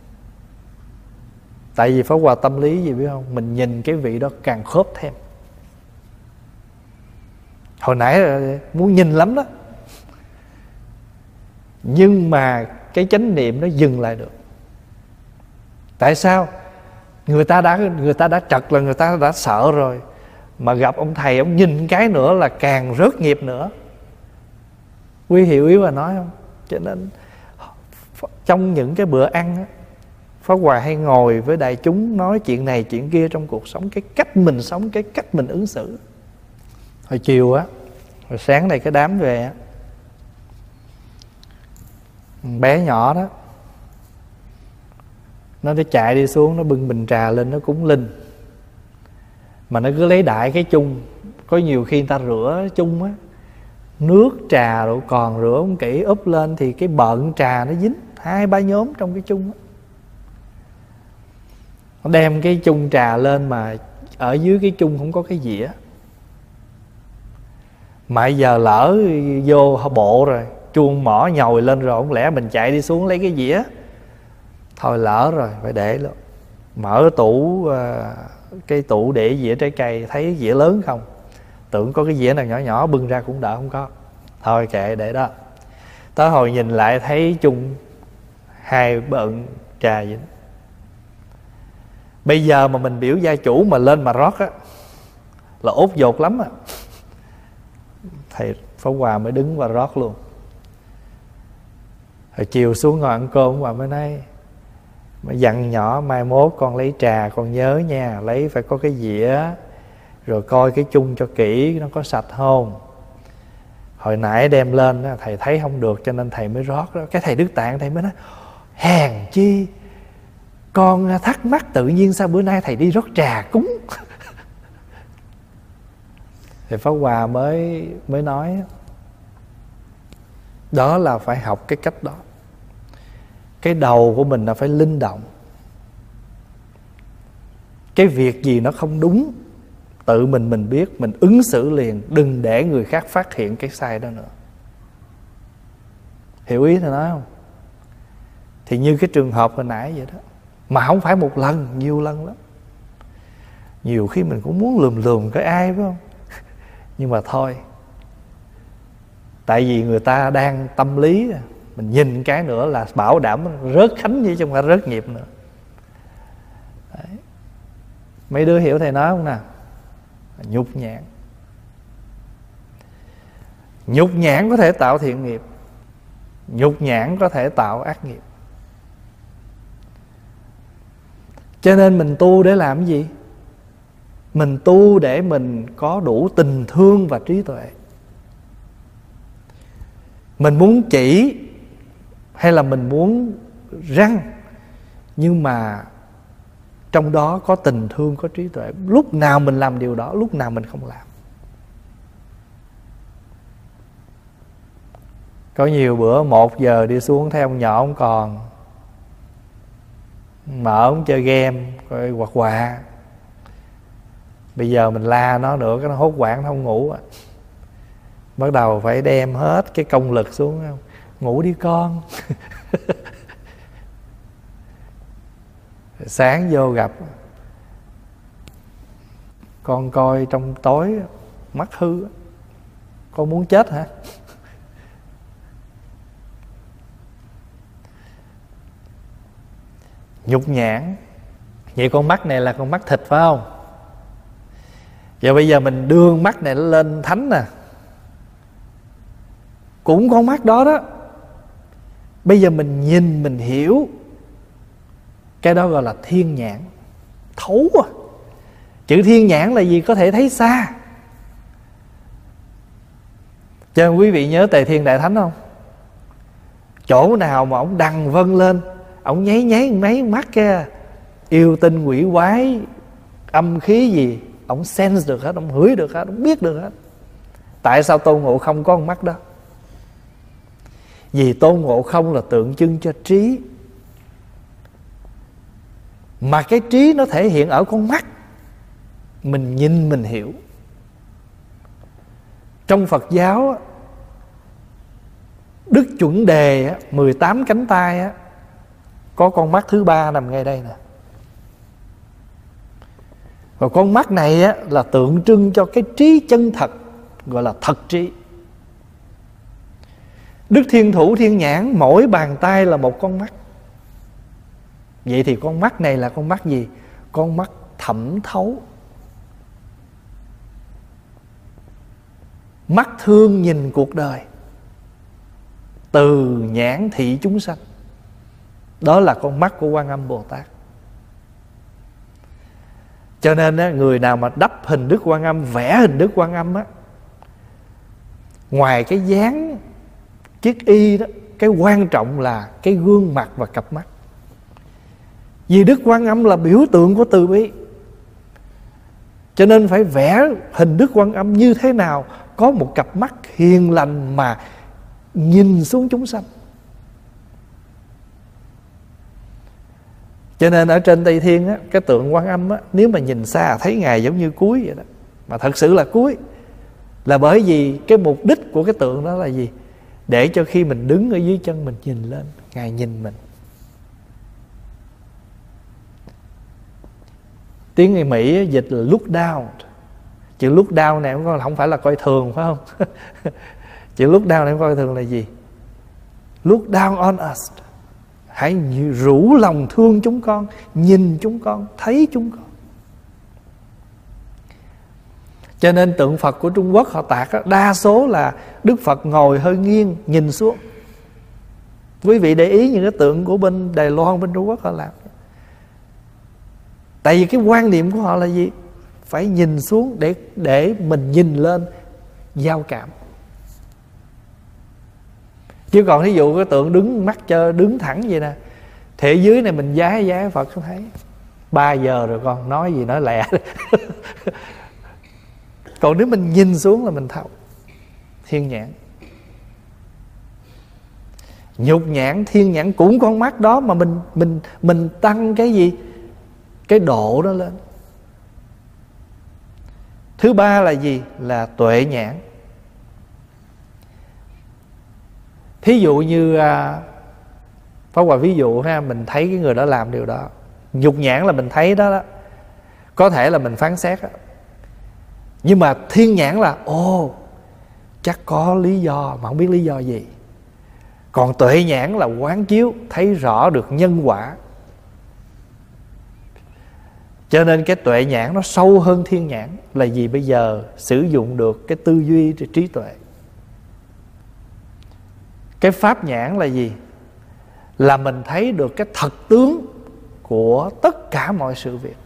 Tại vì Pháp Hòa tâm lý gì biết không? Mình nhìn cái vị đó càng khớp thêm. Hồi nãy muốn nhìn lắm đó, nhưng mà cái chánh niệm nó dừng lại được. Tại sao? Người ta đã người ta đã trật là người ta đã sợ rồi, mà gặp ông thầy ông nhìn cái nữa là càng rớt nghiệp nữa. Quý hiểu ý mà nói không? Cho nên trong những cái bữa ăn á, Pháp Hòa hay ngồi với đại chúng nói chuyện này chuyện kia trong cuộc sống, cái cách mình sống, cái cách mình ứng xử. Hồi chiều á, hồi sáng này cái đám về á, bé nhỏ đó, nó nó chạy đi xuống, nó bưng bình trà lên, nó cúng linh. Mà nó cứ lấy đại cái chung. Có nhiều khi người ta rửa chung á, nước trà rồi còn rửa không kỹ, úp lên thì cái bợn trà nó dính hai ba nhóm trong cái chung á. Nó đem cái chung trà lên mà ở dưới cái chung không có cái dĩa. Mà giờ lỡ vô bộ rồi, chuông mỏ nhồi lên rồi, không lẽ mình chạy đi xuống lấy cái dĩa? Thôi lỡ rồi, phải để luôn. Mở tủ, cái tủ để dĩa trái cây, thấy dĩa lớn không? Tưởng có cái dĩa nào nhỏ nhỏ bưng ra cũng đỡ, không có. Thôi kệ để đó. Tới hồi nhìn lại thấy chung hai bận trà dính. Bây giờ mà mình biểu gia chủ mà lên mà rót á là ốt dột lắm á. Thầy Pháp Hòa mới đứng và rót luôn. Rồi chiều xuống ngồi ăn cơm, Hòa mới nói, mới dặn nhỏ mai mốt con lấy trà con nhớ nha, lấy phải có cái dĩa, rồi coi cái chung cho kỹ nó có sạch không. Hồi nãy đem lên đó, thầy thấy không được cho nên thầy mới rót đó. Cái thầy Đức Tạng thầy mới nói, hèn chi con thắc mắc tự nhiên sao bữa nay thầy đi rót trà cúng. Thì Pháp Hòa mới mới nói, đó là phải học cái cách đó. Cái đầu của mình là phải linh động. Cái việc gì nó không đúng, tự mình mình biết, mình ứng xử liền, đừng để người khác phát hiện cái sai đó nữa. Hiểu ý thầy nói không? Thì như cái trường hợp hồi nãy vậy đó, mà không phải một lần, nhiều lần lắm. Nhiều khi mình cũng muốn lườm lườm cái ai phải không? Nhưng mà thôi, tại vì người ta đang tâm lý, mình nhìn cái nữa là bảo đảm rớt khánh như chứ không phải rớt nghiệp nữa. Đấy. Mấy đứa hiểu thầy nói không nào? Nhục nhãn. Nhục nhãn có thể tạo thiện nghiệp, nhục nhãn có thể tạo ác nghiệp. Cho nên mình tu để làm cái gì? Mình tu để mình có đủ tình thương và trí tuệ. Mình muốn chỉ hay là mình muốn răng, nhưng mà trong đó có tình thương, có trí tuệ. Lúc nào mình làm điều đó, lúc nào mình không làm. Có nhiều bữa một giờ đi xuống thấy ông nhỏ ông còn mở ông chơi game, coi quạt quà. Bây giờ mình la nó nữa, cái nó hốt quảng nó không ngủ. Bắt đầu phải đem hết cái công lực xuống. Không? Ngủ đi con. Sáng vô gặp, con coi trong tối mắt hư, con muốn chết hả? Nhục nhãn. Vậy con mắt này là con mắt thịt phải không? Giờ bây giờ mình đưa mắt này lên thánh nè, cũng con mắt đó đó. Bây giờ mình nhìn, mình hiểu, cái đó gọi là thiên nhãn. Thấu à. Chữ thiên nhãn là gì? Có thể thấy xa. Cho nên quý vị nhớ Tề Thiên Đại Thánh không? Chỗ nào mà ông đằng vân lên, ông nháy nháy mấy mắt kia, yêu tinh quỷ quái âm khí gì ổng sense được hết, ổng hửi được hết, ổng biết được hết. Tại sao Tôn Ngộ Không có con mắt đó? Vì Tôn Ngộ Không là tượng trưng cho trí, mà cái trí nó thể hiện ở con mắt. Mình nhìn mình hiểu. Trong Phật giáo, Đức Chuẩn Đề mười tám cánh tay có con mắt thứ ba nằm ngay đây nè. Và con mắt này là tượng trưng cho cái trí chân thật, gọi là thật trí. Đức Thiên Thủ Thiên Nhãn mỗi bàn tay là một con mắt. Vậy thì con mắt này là con mắt gì? Con mắt thẩm thấu, mắt thương nhìn cuộc đời, từ nhãn thị chúng sanh. Đó là con mắt của Quan Âm Bồ Tát. Cho nên người nào mà đắp hình Đức Quan Âm, vẽ hình Đức Quan Âm á, ngoài cái dáng chiếc y đó, cái quan trọng là cái gương mặt và cặp mắt. Vì Đức Quan Âm là biểu tượng của từ bi, cho nên phải vẽ hình Đức Quan Âm như thế nào? Có một cặp mắt hiền lành mà nhìn xuống chúng sanh. Cho nên ở trên Tây Thiên á, cái tượng Quan Âm á, nếu mà nhìn xa thấy Ngài giống như cúi vậy đó. Mà thật sự là cúi. Là bởi vì cái mục đích của cái tượng đó là gì? Để cho khi mình đứng ở dưới chân mình nhìn lên, Ngài nhìn mình. Tiếng người Mỹ dịch là look down. Chữ look down này không phải là coi thường, phải không? Chữ look down này coi thường là gì? Look down on us. Hãy rủ lòng thương chúng con, nhìn chúng con, thấy chúng con. Cho nên tượng Phật của Trung Quốc họ tạc đó, đa số là Đức Phật ngồi hơi nghiêng nhìn xuống. Quý vị để ý những cái tượng của bên Đài Loan, bên Trung Quốc họ làm. Tại vì cái quan niệm của họ là gì? Phải nhìn xuống để để mình nhìn lên, giao cảm. Chứ còn ví dụ cái tượng đứng mắt cho đứng thẳng vậy nè, thế dưới này mình giái giái Phật không thấy. Ba giờ rồi con nói gì nói lẹ. Còn nếu mình nhìn xuống là mình thấu. Thiên nhãn, nhục nhãn, thiên nhãn cũng con mắt đó, mà mình mình mình tăng cái gì? Cái độ đó lên. Thứ ba là gì? Là tuệ nhãn. Thí dụ như à, Pháp Hòa ví dụ ha, mình thấy cái người đó làm điều đó. Nhục nhãn là mình thấy đó đó, có thể là mình phán xét đó. Nhưng mà thiên nhãn là ồ, chắc có lý do mà không biết lý do gì. Còn tuệ nhãn là quán chiếu, thấy rõ được nhân quả. Cho nên cái tuệ nhãn nó sâu hơn thiên nhãn là gì? Bây giờ sử dụng được cái tư duy, trí tuệ. Cái pháp nhãn là gì? Là mình thấy được cái thật tướng của tất cả mọi sự việc.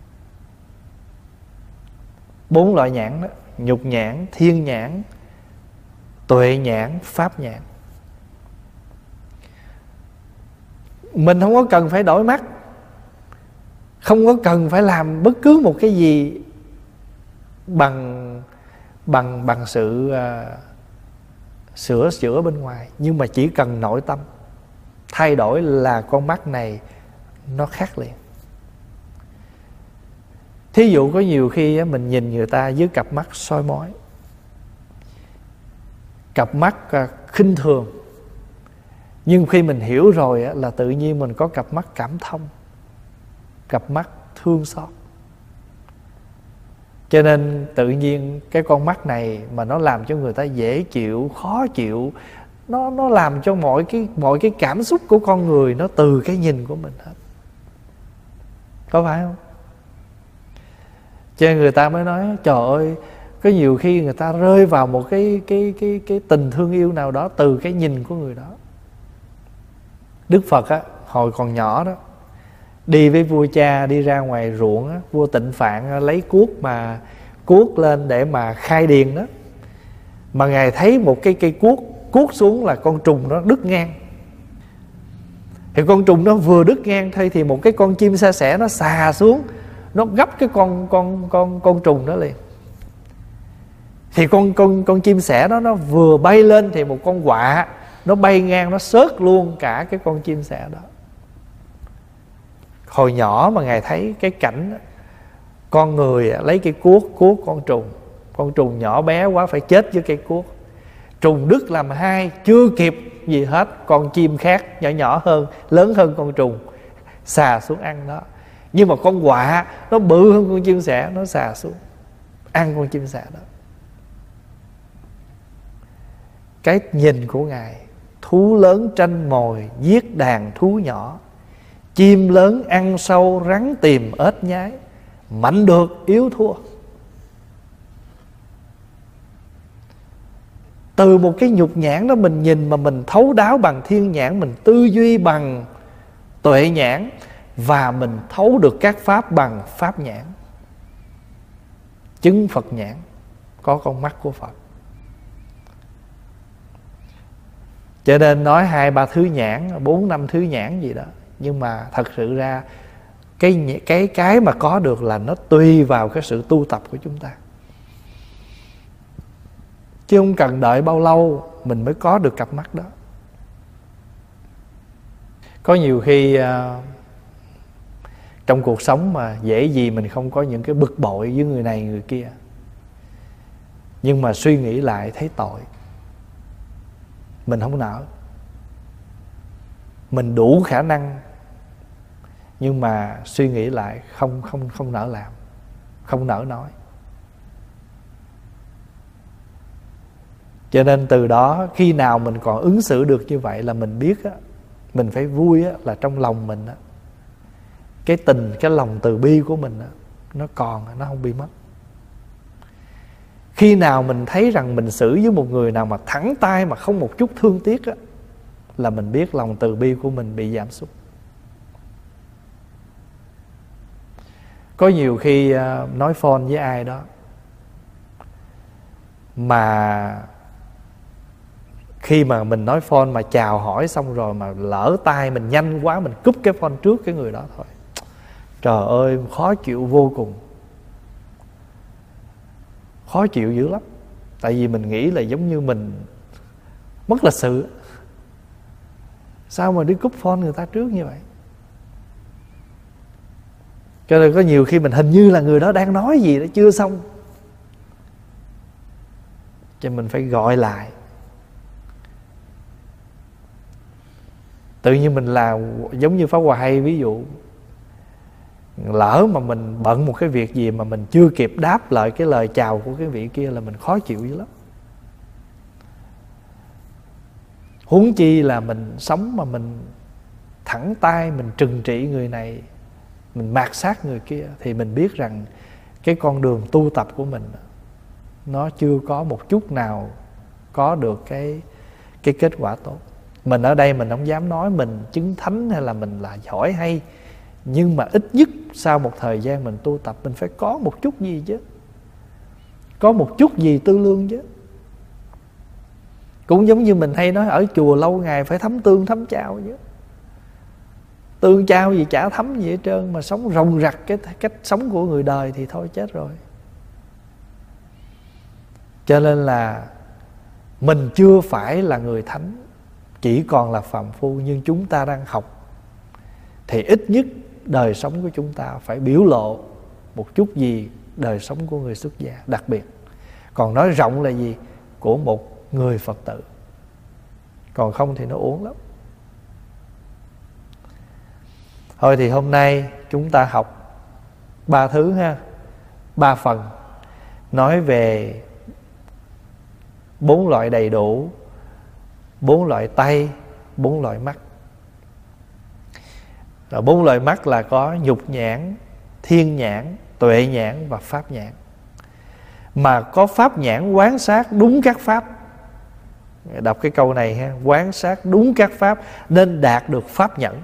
Bốn loại nhãn đó: nhục nhãn, thiên nhãn, tuệ nhãn, pháp nhãn. Mình không có cần phải đổi mắt, không có cần phải làm bất cứ một cái gì bằng bằng bằng sự uh, sửa chữa bên ngoài, nhưng mà chỉ cần nội tâm thay đổi là con mắt này nó khác liền. Thí dụ có nhiều khi mình nhìn người ta với cặp mắt soi mói, cặp mắt uh, khinh thường, nhưng khi mình hiểu rồi là tự nhiên mình có cặp mắt cảm thông, cặp mắt thương xót. Cho nên tự nhiên cái con mắt này mà nó làm cho người ta dễ chịu, khó chịu, nó nó làm cho mọi cái mọi cái cảm xúc của con người nó từ cái nhìn của mình hết. Có phải không? Cho nên người ta mới nói trời ơi, có nhiều khi người ta rơi vào một cái cái cái cái tình thương yêu nào đó từ cái nhìn của người đó. Đức Phật á, hồi còn nhỏ đó, đi với vua cha đi ra ngoài ruộng á, vua Tịnh Phạn lấy cuốc mà cuốc lên để mà khai điền đó, mà ngài thấy một cái cây cuốc cuốc xuống là con trùng nó đứt ngang. Thì con trùng nó vừa đứt ngang thôi thì một cái con chim sa sẻ nó xà xuống, nó gấp cái con con con con trùng đó liền. Thì con con con chim sẻ đó nó vừa bay lên thì một con quạ nó bay ngang, nó xớt luôn cả cái con chim sẻ đó. Hồi nhỏ mà Ngài thấy cái cảnh con người lấy cây cuốc cuốc con trùng, con trùng nhỏ bé quá phải chết với cây cuốc, trùng đứt làm hai, chưa kịp gì hết, con chim khác nhỏ nhỏ hơn, lớn hơn con trùng xà xuống ăn đó. Nhưng mà con quạ nó bự hơn con chim sẻ, nó xà xuống ăn con chim sẻ đó. Cái nhìn của Ngài, thú lớn tranh mồi giết đàn thú nhỏ, chim lớn ăn sâu rắn tìm ếch nhái, mạnh được yếu thua. Từ một cái nhục nhãn đó mình nhìn mà mình thấu đáo bằng thiên nhãn, mình tư duy bằng tuệ nhãn, và mình thấu được các pháp bằng pháp nhãn. Chứng Phật nhãn, có con mắt của Phật. Cho nên nói hai ba thứ nhãn, bốn năm thứ nhãn gì đó, nhưng mà thật sự ra cái cái cái mà có được là nó tùy vào cái sự tu tập của chúng ta, chứ không cần đợi bao lâu mình mới có được cặp mắt đó. Có nhiều khi uh, trong cuộc sống mà dễ gì mình không có những cái bực bội với người này người kia, nhưng mà suy nghĩ lại thấy tội, mình không nỡ. Mình đủ khả năng, nhưng mà suy nghĩ lại không không không nỡ làm, không nỡ nói. Cho nên từ đó khi nào mình còn ứng xử được như vậy là mình biết á, mình phải vui á, là trong lòng mình á, cái tình, cái lòng từ bi của mình á, nó còn, nó không bị mất. Khi nào mình thấy rằng mình xử với một người nào mà thẳng tay mà không một chút thương tiếc á, là mình biết lòng từ bi của mình bị giảm sút. Có nhiều khi uh, nói phone với ai đó mà khi mà mình nói phone mà chào hỏi xong rồi mà lỡ tay mình nhanh quá, mình cúp cái phone trước cái người đó thôi, trời ơi khó chịu vô cùng, khó chịu dữ lắm. Tại vì mình nghĩ là giống như mình mất lịch sự, sao mà đi cúp phone người ta trước như vậy. Cho nên có nhiều khi mình hình như là người đó đang nói gì đó chưa xong, cho mình phải gọi lại. Tự nhiên mình là giống như Pháp Hòa hay ví dụ, lỡ mà mình bận một cái việc gì mà mình chưa kịp đáp lại cái lời chào của cái vị kia là mình khó chịu dữ lắm. Huống chi là mình sống mà mình thẳng tay mình trừng trị người này, mình mạt sát người kia, thì mình biết rằng cái con đường tu tập của mình nó chưa có một chút nào có được cái cái kết quả tốt. Mình ở đây mình không dám nói mình chứng thánh hay là mình là giỏi hay, nhưng mà ít nhất sau một thời gian mình tu tập, mình phải có một chút gì chứ, có một chút gì tư lương chứ. Cũng giống như mình hay nói ở chùa lâu ngày phải thấm tương thấm chao chứ. Tương chao gì chả thấm gì hết trơn, mà sống rồng rặt cái cách sống của người đời thì thôi chết rồi. Cho nên là mình chưa phải là người thánh, chỉ còn là phàm phu, nhưng chúng ta đang học, thì ít nhất đời sống của chúng ta phải biểu lộ một chút gì đời sống của người xuất gia đặc biệt. Còn nói rộng là gì? Của một người Phật tử. Còn không thì nó uổng lắm. Thôi thì hôm nay chúng ta học ba thứ ha, ba phần, nói về bốn loại đầy đủ, bốn loại tay, bốn loại mắt. Rồi bốn loại mắt là có nhục nhãn, thiên nhãn, tuệ nhãn và pháp nhãn. Mà có pháp nhãn quán sát đúng các pháp. Đọc cái câu này ha, quán sát đúng các pháp nên đạt được pháp nhẫn.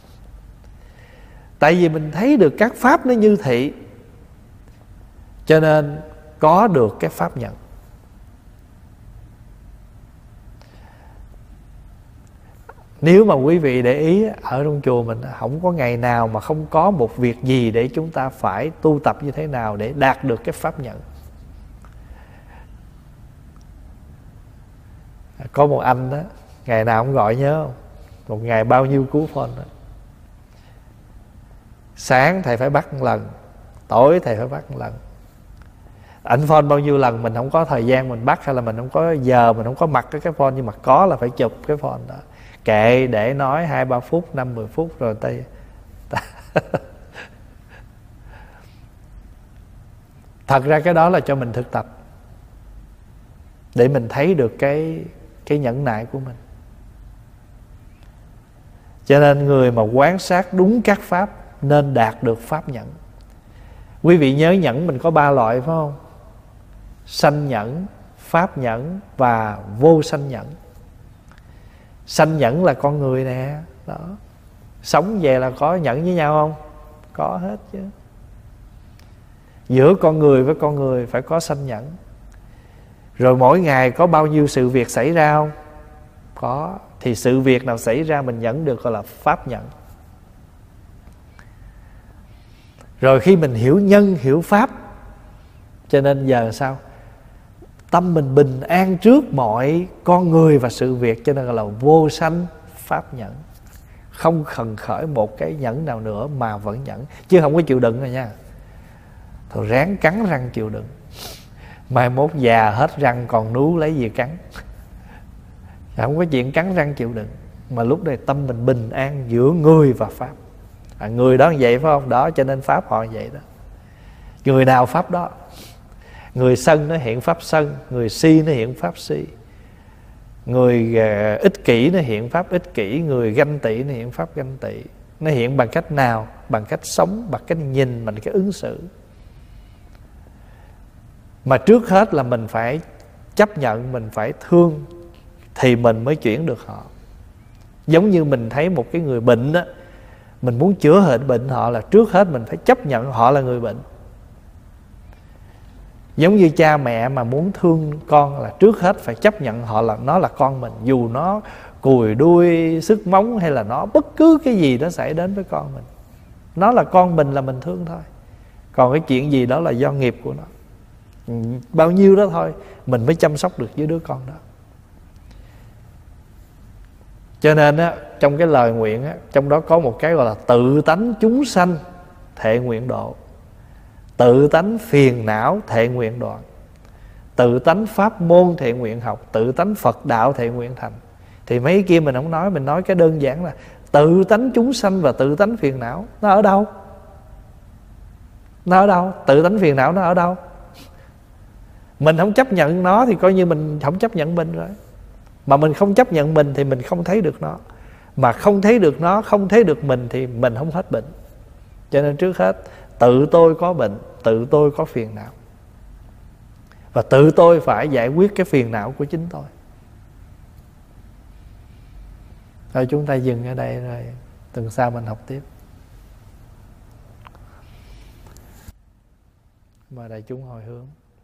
Tại vì mình thấy được các pháp nó như thị, cho nên có được cái pháp nhẫn. Nếu mà quý vị để ý, ở trong chùa mình không có ngày nào mà không có một việc gì để chúng ta phải tu tập như thế nào để đạt được cái pháp nhận. Có một anh đó, ngày nào cũng gọi nhớ không? Một ngày bao nhiêu cú phone đó. Sáng thầy phải bắt một lần, tối thầy phải bắt một lần. Ảnh phone bao nhiêu lần mình không có thời gian mình bắt, hay là mình không có giờ, mình không có mặt cái cái phone, nhưng mà có là phải chụp cái phone đó. Kệ để nói hai ba phút, năm mười phút rồi tay. Thật ra cái đó là cho mình thực tập, để mình thấy được cái cái nhẫn nại của mình. Cho nên người mà quán sát đúng các pháp nên đạt được pháp nhẫn. Quý vị nhớ nhẫn mình có ba loại phải không? Sanh nhẫn, pháp nhẫn và vô sanh nhẫn. Sanh nhẫn là con người nè, đó. Sống về là có nhẫn với nhau không? Có hết chứ. Giữa con người với con người phải có sanh nhẫn. Rồi mỗi ngày có bao nhiêu sự việc xảy ra không? Có. Thì sự việc nào xảy ra mình nhẫn được gọi là pháp nhẫn. Rồi khi mình hiểu nhân, hiểu pháp, cho nên giờ sao? Tâm mình bình an trước mọi con người và sự việc, cho nên gọi là vô sanh pháp nhẫn. Không khần khởi một cái nhẫn nào nữa mà vẫn nhẫn. Chứ không có chịu đựng rồi nha. Thôi ráng cắn răng chịu đựng. Mai mốt già hết răng còn nú lấy gì cắn. Không có chuyện cắn răng chịu đựng. Mà lúc này tâm mình bình an giữa người và pháp. À, người đó như vậy phải không? Đó, cho nên pháp họ như vậy đó. Người nào pháp đó. Người sân nó hiện pháp sân, người si nó hiện pháp si, người uh, ích kỷ nó hiện pháp ích kỷ, người ganh tị nó hiện pháp ganh tị. Nó hiện bằng cách nào? Bằng cách sống, bằng cách nhìn, bằng cách ứng xử. Mà trước hết là mình phải chấp nhận, mình phải thương, thì mình mới chuyển được họ. Giống như mình thấy một cái người bệnh á, mình muốn chữa hết bệnh họ là trước hết mình phải chấp nhận họ là người bệnh. Giống như cha mẹ mà muốn thương con là trước hết phải chấp nhận họ là nó là con mình. Dù nó cùi đuôi, sức móng hay là nó bất cứ cái gì nó xảy đến với con mình, nó là con mình là mình thương thôi. Còn cái chuyện gì đó là do nghiệp của nó. Bao nhiêu đó thôi mình mới chăm sóc được với đứa con đó. Cho nên á, trong cái lời nguyện á, trong đó có một cái gọi là tự tánh chúng sanh thệ nguyện độ, tự tánh phiền não thệ nguyện đoạn, tự tánh pháp môn thệ nguyện học, tự tánh Phật đạo thệ nguyện thành. Thì mấy kia mình không nói, mình nói cái đơn giản là tự tánh chúng sanh và tự tánh phiền não. Nó ở đâu? Nó ở đâu? Tự tánh phiền não nó ở đâu? Mình không chấp nhận nó thì coi như mình không chấp nhận mình rồi. Mà mình không chấp nhận mình thì mình không thấy được nó. Mà không thấy được nó, không thấy được mình thì mình không hết bệnh. Cho nên trước hết tự tôi có bệnh, tự tôi có phiền não, và tự tôi phải giải quyết cái phiền não của chính tôi. Thôi chúng ta dừng ở đây rồi tuần sau mình học tiếp. Mời đại chúng hồi hướng.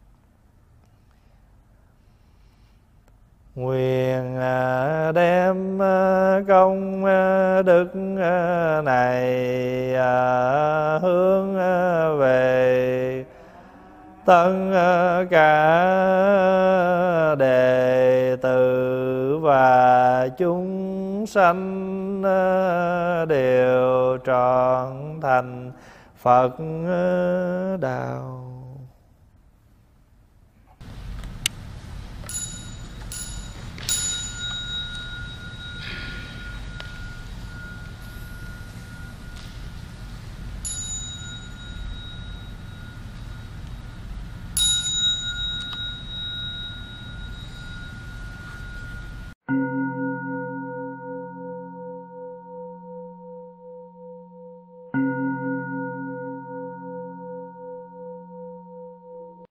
Nguyện đem công đức này hướng về tất cả đệ tử và chúng sanh đều trọn thành Phật đạo.